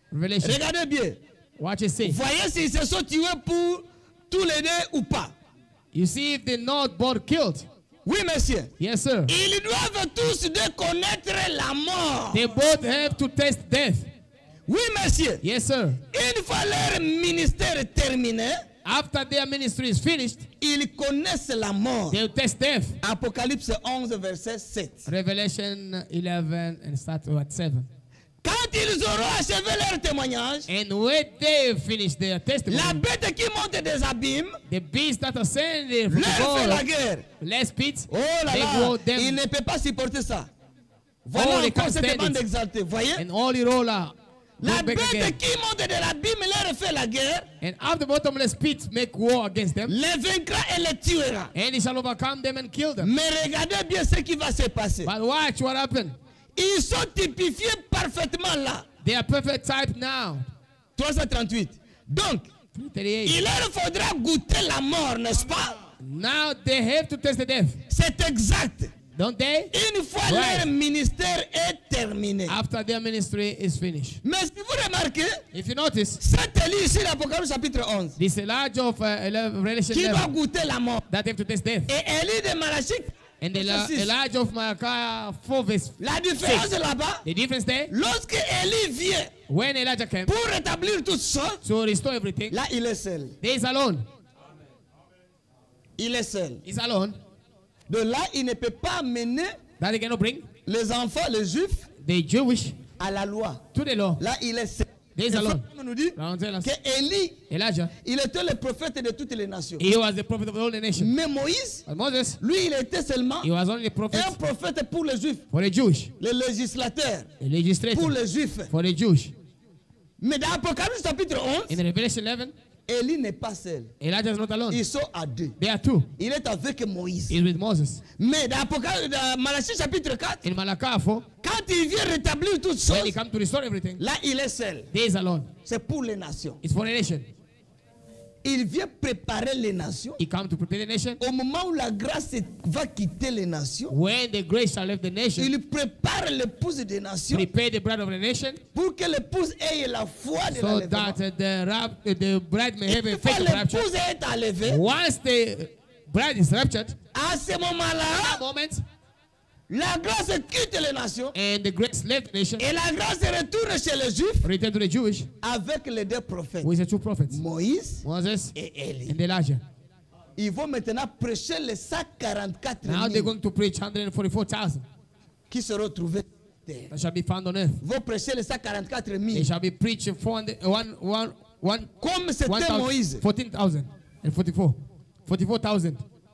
Revelation. Regardez bien. Watch it say. Voyez s'ils se sont tués pour tous les deux ou pas. You see if they're not both killed. Oui, monsieur. Yes, sir. Ils doivent tous deux connaître la mort. They both have to test death. Oui, monsieur. Yes, sir. Une fois leur ministère terminé, After their ministry is finished, ils connaissent la mort. they'll test death. Apocalypse 11, verset 7. Revelation 11 and start at 7. Quand ils auront achevé leur témoignage, And when they finish their testimony, la bête qui monte des abîmes the beasts that are ascending from leur fait la the guerre. last pit, Oh là they là, go il them ne peut pas supporter ça. Voilà Oh, they encore can't cette stand bande it. exaltée. Voyez, and all the roller la go back bête again. qui monte de l'abîme leur fait la guerre, And after the bottomless pit make war against them, les vaincra et les tuera. and he shall overcome them and kill them. Mais regardez bien ce qui va se passer. But watch what happened. Ils sont typifiés parfaitement là. They are perfect type now. 338. Donc, 38. il leur faudra goûter la mort, n'est-ce pas? Now they have to test the death, C'est exact. don't they? Une fois Right. leur ministère est terminé. After their ministry is finished. Mais si vous remarquez, If you notice, cet Élie ici, l'Apocalypse chapitre 11, this Elijah of Revelation qui va 11 goûter la mort. that have to test death. Et Élie de Malachie, And the verset 6. Elijah of Malachi 4 verse. La différence là-bas, The difference there, lorsque Élie vient when Elijah came pour rétablir toutes choses, to restore everything, là il est seul. he is alone. Il est seul. He's alone. De là, il ne peut pas mener That he cannot bring les enfants, les juifs, the Jewish à la loi. to the law. Là, il est seul. He is Le alone. frère nous dit Now tell us, que Élie, Elijah, il était le prophète de toutes les nations. he was the prophet of all the nation. Mais Moïse, But Moses, lui, il était seulement he was only the prophet un prophète pour les juifs, for the Jewish, les législateurs the pour legislator les juifs. for the Jewish. Mais dans Apocalypse chapitre 11, In Revelation 11, Élie n'est pas seul. Elijah is not alone. Ils sont à deux. There are two. Il est avec Moïse. He's with Moses. Mais dans Malachie chapitre 4, In Malachi 4, quand il vient rétablir toutes when he choses, comes to restore everything, là, il est seul. he is alone. C'est pour les nations. It's for the nation. Il vient préparer les nations. He comes to prepare the nation. Au moment où la grâce va quitter les nations, When the grace shall leave the nation, il prépare l'épouse des nations prepare the bride of the nation, pour que l'épouse ait la foi de so l'enlèvement. that the bride may have a Une fois faith of rapture. l'épouse est enlevée, Once the bride is raptured, à ce at that moment-là, moment, la grâce quitte les nations and the grace left the nation, et la grâce retourne chez les juifs return to the Jewish, avec les deux prophètes, who is the two prophets, Moïse Moses et Élie. and Elijah. Ils vont maintenant prêcher les 144 Now they're 000 going to preach 144,000 qui seront trouvés sur terre. that shall be found on earth. Ils vont prêcher les 144 They 000 shall be preaching 1,000 comme c'était Moïse. 14,000 and 44,000.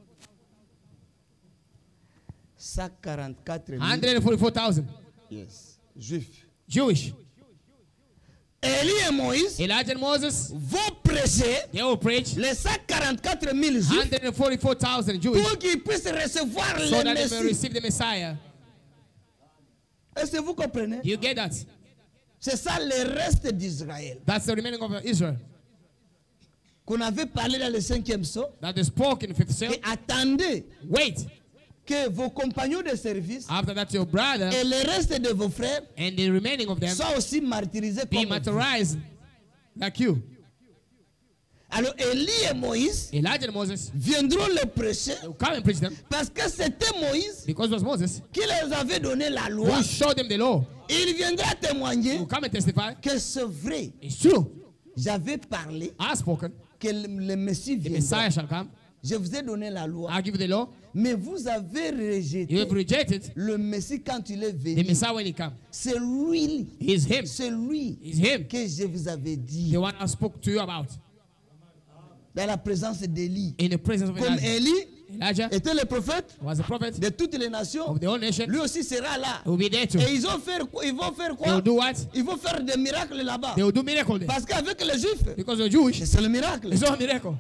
144 000 144,000 yes, juifs. Jewish. Élie et Moïse Elijah and Moses, vont prêcher they will preach les 144 000 juifs 144,000 Jewish pour qu'ils puissent recevoir so le that they may Messie. receive the Messiah. Est-ce que vous comprenez? You get that? C'est ça le reste d'Israël That's the remaining of Israel qu'on avait parlé dans le 5e psaume. that is spoken in 5th Psalm. Et attendez Wait, que vos compagnons de service after that your brother et le reste de vos frères and the remaining of them soient aussi martyrisés be comme vous. martyrized like you. Alors Élie et Moïse Elijah and Moses, viendront le prêcher they will come and preach them parce que c'était Moïse because it was Moses qui les avait donné la loi. who showed them the law. Il viendra He témoigner will come and testify. que c'est vrai. It's true. J'avais parlé I have spoken. que le Messie The viendra. Messiah shall come. Je vous ai donné la loi. I'll give you the law. Mais vous avez You rejeté have rejected le Messie quand il est the venu. Messiah when he comes. C'est lui. He's him. C'est lui It's him. que je vous avais dit The one I spoke to you about dans la présence d'Élie. in the presence of Comme Elijah. Élie Elijah était le prophète was a prophet de toutes les nations, of the whole nation. lui aussi sera là. He will be there too. Et ils vont faire quoi? They Quoi will do what? Ils vont faire des miracles là-bas. They will do miracle there. Parce qu'avec les Juifs, Because you're Jewish, c'est le miracle. it's not a miracle.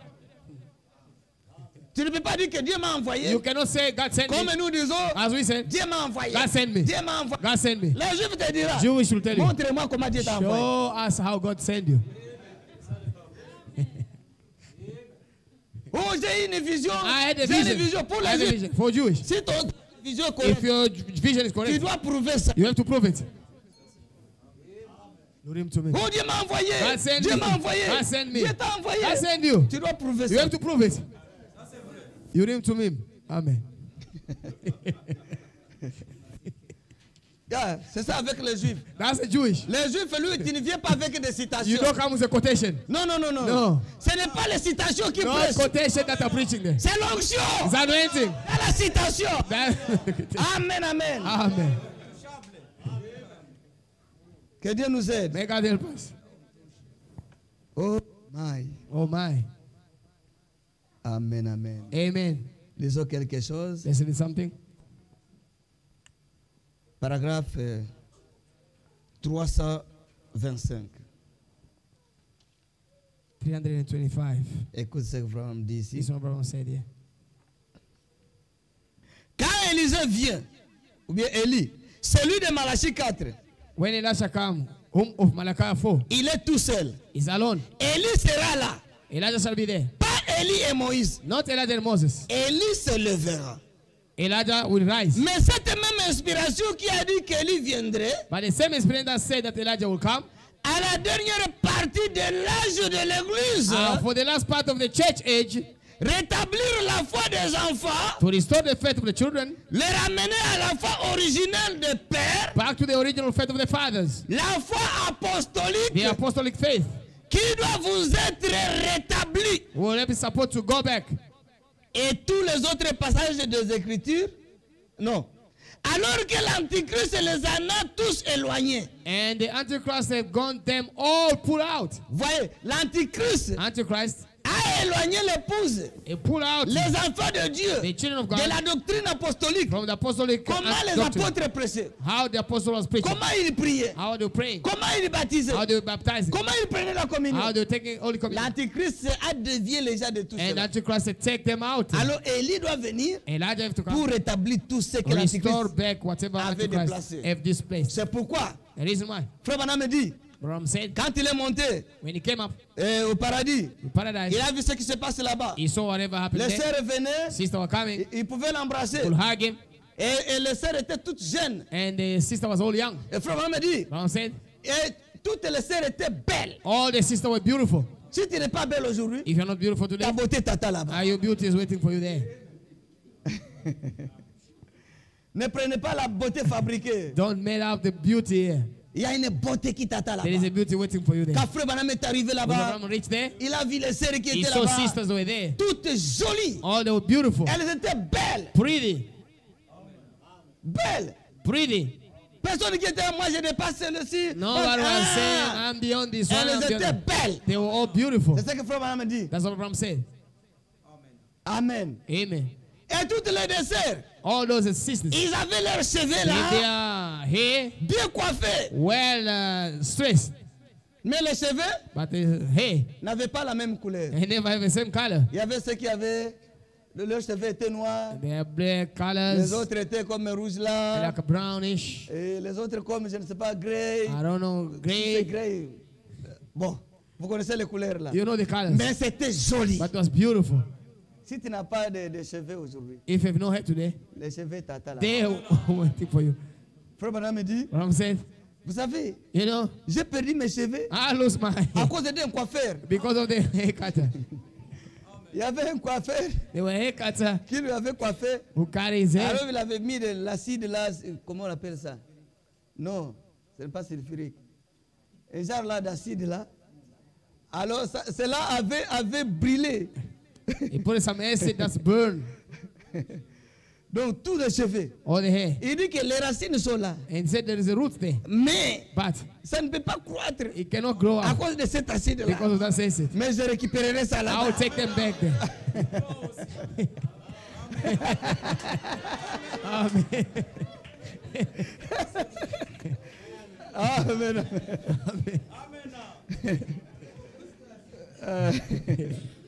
Tu ne peux pas dire que Dieu m'a envoyé. You cannot say God sent Comme me. nous disons, As we said, Dieu m'a envoyé. God sent me. Dieu m'a envoyé. God sent me. Les Juifs te diront, Jewish will tell you. montre-moi comment Dieu t'a envoyé. Show us how God sent you. Oh, j'ai une vision. I had a J'ai une vision. vision pour I had les a Juifs. vision for Jewish. Si ton vision est If correcte, your vision is tu correct, dois prouver ça. you have to prove it. Urim to me. Oh, Dieu m'a envoyé. God send Dieu me. m'a envoyé. God send me. Dieu t'a envoyé. God send you. Tu dois prouver You ça. have to prove it. Urim to me. Amen. Yeah, c'est ça avec les Juifs. That's a Jewish. Les Juifs, lui, tu ne viens pas avec des You citations. don't come with a quotation. Non, non, non, non. No. Ce n'est pas les citations qui No pressent. quotation that are preaching there. C'est l'onction. It's anointing. C'est la citation. That- Amen, amen. Amen. Que Dieu nous aide. May God help us. Oh my. Oh my. Amen, amen. Amen. Lisons quelque chose. Listen to something. Paragraphe 325. 325. Écoute ce que Abraham dit ici. This one brother said here. Quand Élisée vient, ou bien Élie, celui de Malachie 4, When Elisha come, of Malachi 4, il est tout seul. is alone. Élie sera là. Elijah shall be there. Pas Élie et Moïse. Not Elijah and Moses. Élie se levera. Elijah will rise. Mais cette même inspiration qui a dit qu'Élie viendrait, But the same experience that said that Elijah will come, à la dernière partie de l'âge de l'Église, for the last part of the church age, rétablir la foi des enfants, to restore the faith of the children, les ramener à la foi originelle des pères, back to the original faith of the fathers, la foi apostolique the apostolic faith, qui doit vous être rétablie. will be supposed to go back. Et tous les autres passages des Écritures, non. Alors que l'Antichrist les en a tous éloignés. And the Antichrist have gone them all pulled out. Voyez, l'Antichrist Antichrist, a éloigné l'épouse, he pulled out les enfants de Dieu, the children of God de la doctrine apostolique. from the apostolic Comment les doctrine. apôtres prêchaient? How the apostle was preaching, Comment ils priaient? how they praying, Comment ils baptisaient? how they baptizing, Comment ils prenaient la communion? how they taking Holy Communion. L'Antichrist a dévié les gens de tout And cela. Antichrist said, take them out. Alors Élie doit venir Elijah have to pour come, rétablir tout ce que restore l'Antichrist back whatever avait Antichrist déplacé. have displaced. C'est pourquoi, The reason why, Frère Branham me dit, Branham said, quand il est monté when he came up au paradis, to paradise, il a vu ce qui se passe là-bas. he saw whatever happened Les there. sœurs venaient, Sister was coming, ils pouvaient l'embrasser. could hug him, Et les sœurs étaient toutes jeunes. and the sister was all young. Et Frère Branham me dit, Branham said, et toutes les sœurs étaient belles. all the sisters were beautiful. Si tu n'es pas belle aujourd'hui, If you're not beautiful today, ta beauté t'attend là-bas. your beauty is waiting for you there. Ne prenez pas la beauté fabriquée. Don't make up the beauty here. Il y a une beauté qui t'attend There is là-bas. a beauty waiting for you there. Quand Frère Branham est arrivé When là-bas, Abraham reached there, il a vu les sœurs qui he étaient saw là-bas. sisters were there. Toutes jolies. All they were beautiful, Elles étaient belles. pretty, Belles. pretty. Personne qui était là, moi je dépasse celle-ci. Nobody was saying, I'm beyond this one. I'm Elles étaient beyond. belles. They were all beautiful. C'est ce que Frère Branham dit. That's what Abraham said. Amen. Amen. Et toutes les deux sœurs, All those sisters, ils avaient leurs cheveux with là, their hair bien coiffés. well stressed, Mais les cheveux but the hair, n'avaient pas la même couleur. they never have the same color. Il y avait ceux qui avaient, leurs cheveux étaient noirs. They are black Les colors, autres étaient comme rouges là. like a brownish. Et les autres comme, je ne sais pas, grey. I don't know, C'est gray. grey. Bon, vous connaissez les couleurs là. You know the colors, Mais c'était joli. but it was beautiful. Si tu n'as pas de cheveux aujourd'hui, If you have no hair today, les cheveux t'attendent là. they are waiting for you. Frère Branham me dit, Abraham said, vous savez, you know, j'ai perdu mes cheveux I lost my à hair cause d'un coiffeur. because of the hair cutter. Il y avait un coiffeur They were hair cutter qui lui avait coiffé. who carry his hair. Alors il avait mis de l'acide là, comment on appelle ça? Non, ce n'est pas sulfurique. Un genre là d'acide là. Alors cela avait brûlé. He put some acid that's burned Donc tous les cheveux. all the hair. Il dit que les racines sont là. And he said there is a root there, Mais but ça ne peut pas croître it cannot grow à up cause de cet acide là. because of that acid. Mais je récupérerai ça I là. will take them back there. Amen. Amen.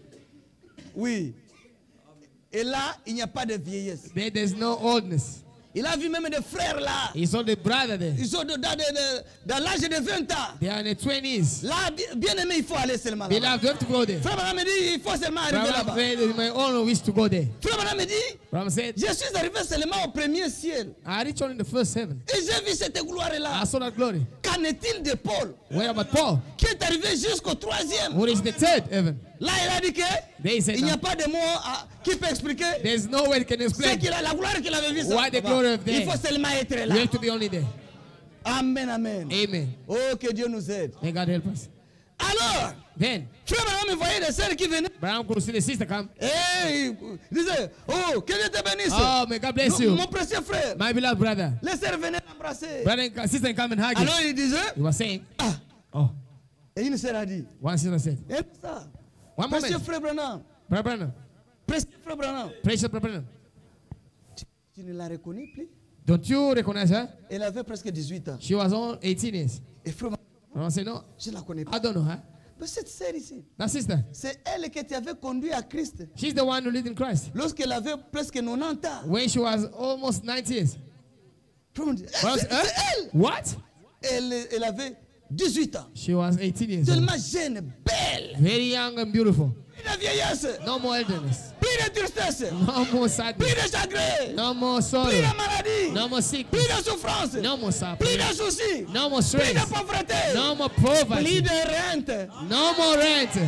Oui. Et là, il n'y a pas de vieillesse. There's no oldness. Il a vu même des frères là. He saw the brother there. Ils sont dans l'âge de 20 ans. They are in the 20s. Là, bien aimé, il faut aller seulement là. Beloved, you have to go there. Frère Branham me dit, il faut seulement arriver là-bas. Brother, my own wish to go there. Frère Branham me dit, Branham said, je suis arrivé seulement au premier ciel. I reached only the first heaven. Et j'ai vu cette gloire-là. I saw that glory. Qu'en est-il de Paul, Where about Paul? qui est arrivé jusqu'au troisième? What is the third heaven? Là, il a dit que They said il n'y a that pas de mot qui peut expliquer there's no way you can ce explain. qu'il a, la gloire qu'il avait vue. Why the glory of Il there? faut seulement être You là. have to be only there. Amen, amen. Amen. Oh, que Dieu nous aide. May God help us. Alors, Then, frère Branham me voyait des sœurs qui venaient. Branham could see the sister come. Et il disait, oh, que Dieu te bénisse. Oh, may God bless you. Mon précieux frère. My beloved brother. Les sœurs venaient l'embrasser. Brother and sister come and hug you. Alors il disait, He was saying, ah. oh, Et une sœur a dit, one sister said, et ça, one précieux moment, frère Branham, Brother Branham, précieux frère Branham, precious Brother Branham, tu ne la reconnais plus? don't you recognize her? Elle avait presque 18 ans. She was on 18 years. Et frère, Branham said, no, je ne la connais I pas. don't know her. Mais cette sœur ici, That sister, c'est elle qui t'avait conduit à Christ she's the one who lived in Christ. lorsqu'elle avait presque 90 ans. When she was almost 90 years. Frère, on dit, Was, c'est elle. What? Elle avait 18 ans. She was 18 years old. Tellement jeune, belle. Very young and beautiful. Plus de vieillesse, No more elderness. plus de tristesse, No more plus sadness. de chagrin, No more plus sorrow. de maladie, No more plus sickness. de souffrance, No more plus suffering. de soucis, No more plus stress. de pauvreté, No more plus poverty. de rente. No more rent.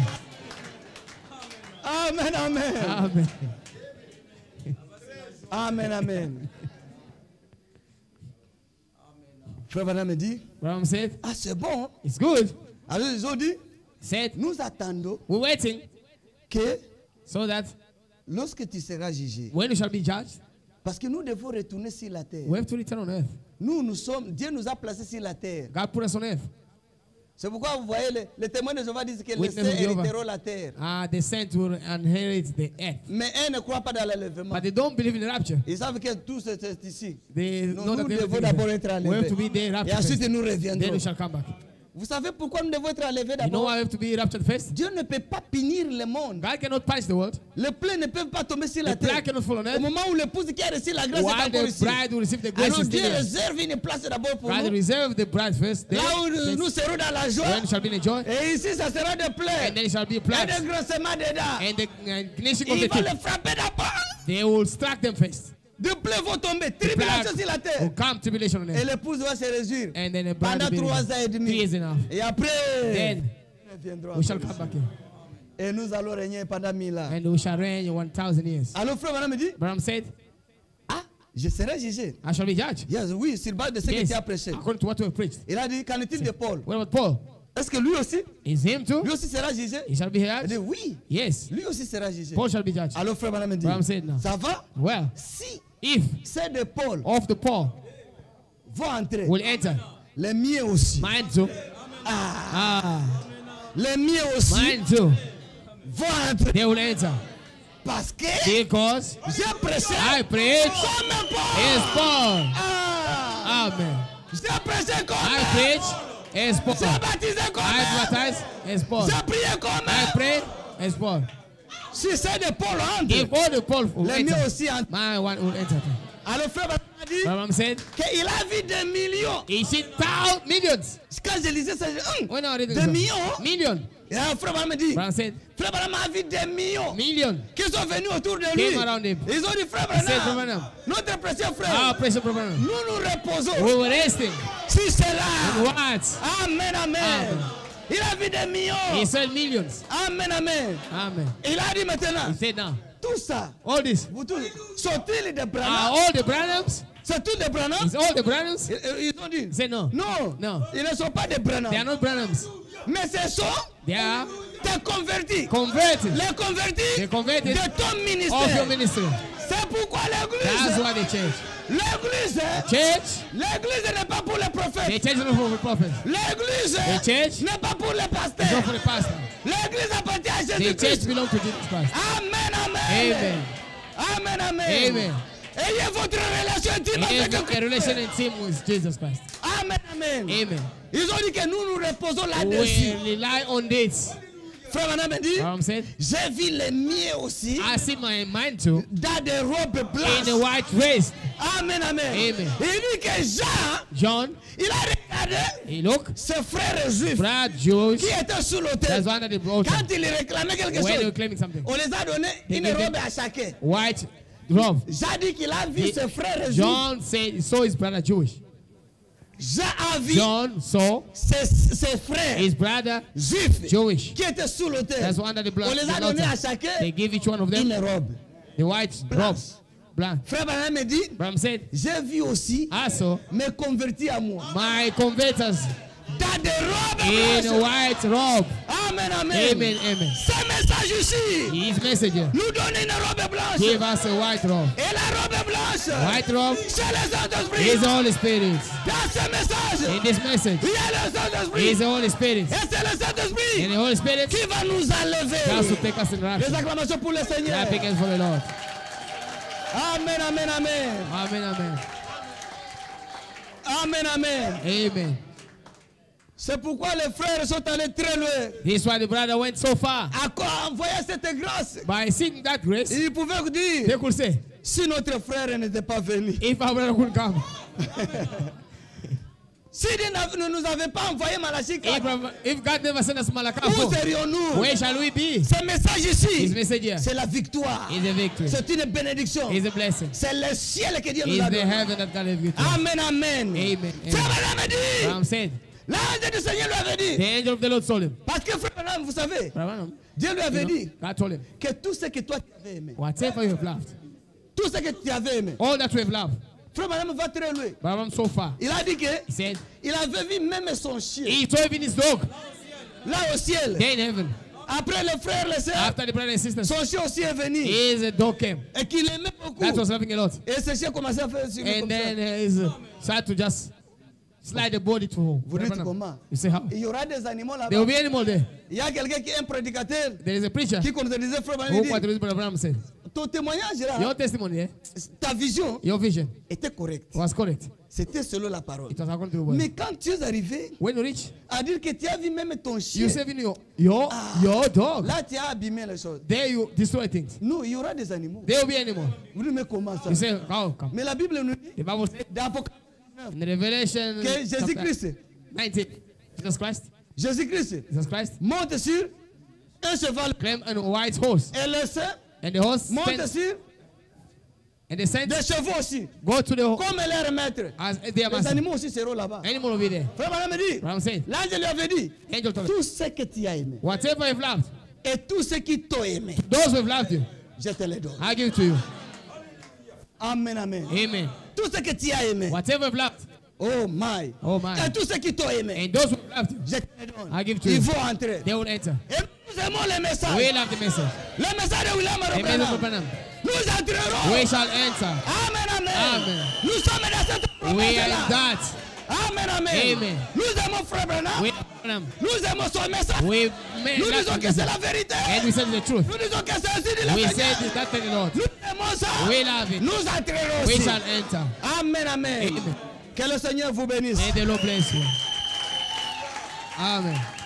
Amen, amen. Amen. Amen, amen. Frère Branham me dit, Branham said, ah c'est bon. it's good. Alors ils ont dit, Said, nous attendons we're waiting que so that lorsque tu seras jugé, when you shall be judged, parce que nous devons retourner sur la terre. we have to return on earth. Nous sommes, Dieu nous a placés sur la terre. God put us on earth. C'est pourquoi vous voyez, les témoins de Jéhovah disent que les Witness saints of Jehovah. hériteront la terre. The saints will inherit the earth. Mais eux ne croient pas dans l'enlèvement. But they don't believe in the rapture. Ils savent que tout c'est ici. They Nous, know that nous everything devons is d'abord there. être We have enlevés. to be there Et raptured ensuite first. nous Then reviendrons. we shall come back. Vous savez pourquoi nous devons être enlevés You know d'abord? why we have to be raptured first? Dieu ne peut pas punir le monde. God cannot punish the world. Les plaies ne peuvent pas tomber sur la The plague terre. cannot fall on Au earth. moment où l'épouse qui a reçu la grâce est While encore the ici. bride will receive the grace Alors is Dieu still there. réserve une place d'abord pour God nous. reserve the bride first. Then, Là où nous serons dans la joie. when shall be in joy. Et ici, ça sera des plaies. And then it shall be Et plagues. des grincements dedans. And the gnashing of Il the va teeth. les frapper d'abord. They will strike them first. Des plaies vont tomber. The Tribulation plague sur la will terre. come, tribulation on Et earth. l'épouse va se réjouir. And then the bride Pendant will be 3 ans et 3 demi. years and a half. Et après, Then nous reviendrons we shall encore come ici. back here. Et nous allons régner pendant 1000 ans. And we shall reign 1,000 years. Alors frère Branham me dit, Branham said, ah, je serai jugé. I shall be judged. Yes, oui, sur base de ce que Yes, tu as prêché. according to what we have preached. Il a dit, qu'en est-il de Paul? What about Paul? Est-ce que lui aussi, Is him too? lui aussi sera jugé? He shall be Il dit, judged? oui, Yes. lui aussi sera jugé. Paul shall be judged. Alors frère Branham me dit, Branham said no. ça va? Well, Si if c'est de Paul of the Paul vont entrer, will enter, les miens aussi. mine too. Les miens aussi Mine too. vont entrer. They will enter. Parce que Because j'ai prêché I preach comme as Paul. Paul. Ah, Amen. j'ai prêché comme I preach as Paul. j'ai baptisé comme I baptize as Paul. j'ai prié comme I pray as Paul. Si c'est de Paul entre, If all the Paul will les miens enter, aussi entrent. my one will enter. Alors frère Branham a dit Branham said, qu'il a vu des millions. he see millions. Quand je lisais ça, je dis, When I read des millions. Million. Et alors frère Branham me dit, Branham said, frère Branham a vu des millions million. qui sont venus autour de lui. Came around him. Ils ont dit, frère He said, Branham, Branham, notre précieux our frère, precious Branham, nous nous reposons. we were resting. Si c'est là. What? Amen, amen. Amen. Il a vu des millions. He said millions. Amen, amen. Amen. Il a dit maintenant, He said now, tout ça, all this vous tous, sont-ils des are Branham? all the Branhams? C'est tous des Branham? Is all the Branhams? Ils ont dit, He said no. non, No. ils ne sont pas des Branham. They are not Branhams. Mais ce sont They are des convertis. converted. Les convertis They converted de ton of your ministère. ministry. C'est pourquoi That's l'église, why they changed. l'église, Church, l'église n'est pas pour les they prophètes. changed it for the prophet. L'église The church n'est pas pour les is not for pasteurs. the pastor. L'église appartient à The church Jésus-Christ. belongs to Jesus Christ. Amen, amen. Amen. Amen, amen. Amen. Ayez votre relation intime avec Have a Christ. relation in team with Jesus Christ. Amen, amen. Amen. Ils ont dit que nous nous reposons là-dessus. We rely on this. Frère Branham me dit, Branham said, j'ai vu les miens aussi I see my mind too dans des robes in blanches. a white race. Amen, amen. Amen. Il dit que Jean, John, il a regardé he look, ses frères juifs Brad Jewish, qui étaient sur l'autel. that's one of the altar. Quand il réclamait quelque When they were chose, claiming something, on les a donné They une gave robe them- à chacun. white robe. Jean dit qu'il a vu He- ses frères juifs. John said he saw his brother Jewish. Jean a vu John saw ses frères his brother juifs Jewish. qui étaient sous l'autel. That's one of the blood. On les a the donné à altar. chacun They give each one of une them robe. the white robe. Black. Frère Branham me dit, Branham said, j'ai vu aussi I saw mes convertis à moi my converters dans des robes in a blanches. white robe. Amen, amen. Amen, amen. Ce message ici His messenger nous donne une robe blanche. gave us a white robe. Et la robe blanche, White robe c'est le Saint-Esprit. is the Holy Spirit. Dans ce message, In this message il y a le Saint-Esprit. is the Holy Spirit. Et c'est le And Saint-Esprit the Holy Spirit qui va nous enlever. has to take us in Les rapture. acclamations pour le Seigneur. Clapping hands for the Lord. Amen, amen, amen. Amen, amen. Amen, amen. Amen. C'est pourquoi les frères sont allés très loin. This is why the brother went so far. À quoi envoyer cette grâce? By seeing that grace, Il pouvait vous dire, they could say, si notre frère n'était pas venu, if our brother couldn't come, si Dieu ne nous avait pas envoyé Malachie 4, if God never sent us Malachi où 4, serions-nous? where shall we be? Ce message His ici, message here c'est la victoire. is a victory, C'est une bénédiction. is a blessing, C'est le ciel que Dieu nous is a the donné. heaven that God has given to us. Amen, amen. Amen. Frère Amen. Branham a dit, Branham said, l'ange du Seigneur lui avait the dit, angel of the Lord told him, parce que frère Branham, vous savez, Branham, Dieu lui avait dit God told him, que tout ce que toi tu avais aimé, whatever you have loved, tout ce que tu avais aimé, all that we have loved, frère Branham va très loin. Branham so far, Il a dit que he said, il avait vu même son chien he told even his dog, là au ciel. there in heaven, Après les frères, les sœurs, after the brothers and sisters, son chien aussi est venu his dog came. et qu'il aimait beaucoup. That was loving a lot. Et ce chien commençait à faire sur lui And comme ça. then he's tried to just slide the body to Vous dites comment? You say how? Il y aura des animaux There will là-bas. be animal there. Il y a quelqu'un qui est un prédicateur There is a preacher qui, comme je disais, frère Branham, who il what dit, Brother Branham said. ton témoignage là, Your testimony, ta vision your vision était correcte. was correct. C'était selon la parole. It was according to the word. Mais quand tu es arrivé When you reach, à dire que tu as vu même ton chien, you save in your dog. là tu as abîmé les choses. There you destroy things. Non, il y aura des animaux. There will be animal. Vous dites, mais comment ça? You say, how come? Mais la Bible nous dit, The Bible said dans Apocalypse, in the Revelation que Jésus-Christ, 19, Jésus-Christ Jesus Christ monte sur un cheval came on a white horse, et les saints and the horse monte stands, sur and the saints des chevaux aussi, go to the comme leur maître. as their Les master. animaux aussi seront là-bas. Animal will be there. Frère Branham me dit, Branham said, l'ange lui avait dit, angel told him, tout ce que tu as aimé whatever you've loved, et tout ce qui t'ont aimé, those who have loved you, je te les donne. I give it to you. Amen, amen. Amen. Tout ce que tu as aimé, Whatever you've loved, oh my, oh my, et tout ce qui t'ont aimé, and those who have loved you, je te les donne. I give to Ils you. vont entrer. They will enter. Et nous aimons les messages. We love the message. Le message de William The message of Branham. Branham. Nous entrerons. We shall enter. Amen, amen. Amen. Nous sommes dans cette We are in promesse-là. that. Amen, amen. Amen. Nous aimons Frère Branham. We love Branham. Nous aimons son message. We may Nous love disons the que c'est message. la vérité. And we say the truth. Nous disons que c'est ainsi dit le We say Seigneur. that the Lord. Nous aimons ça. We love it. Nous entrerons We aussi. shall enter. Amen, amen. Amen. Que le Seigneur vous bénisse. May the Lord bless you. Amen.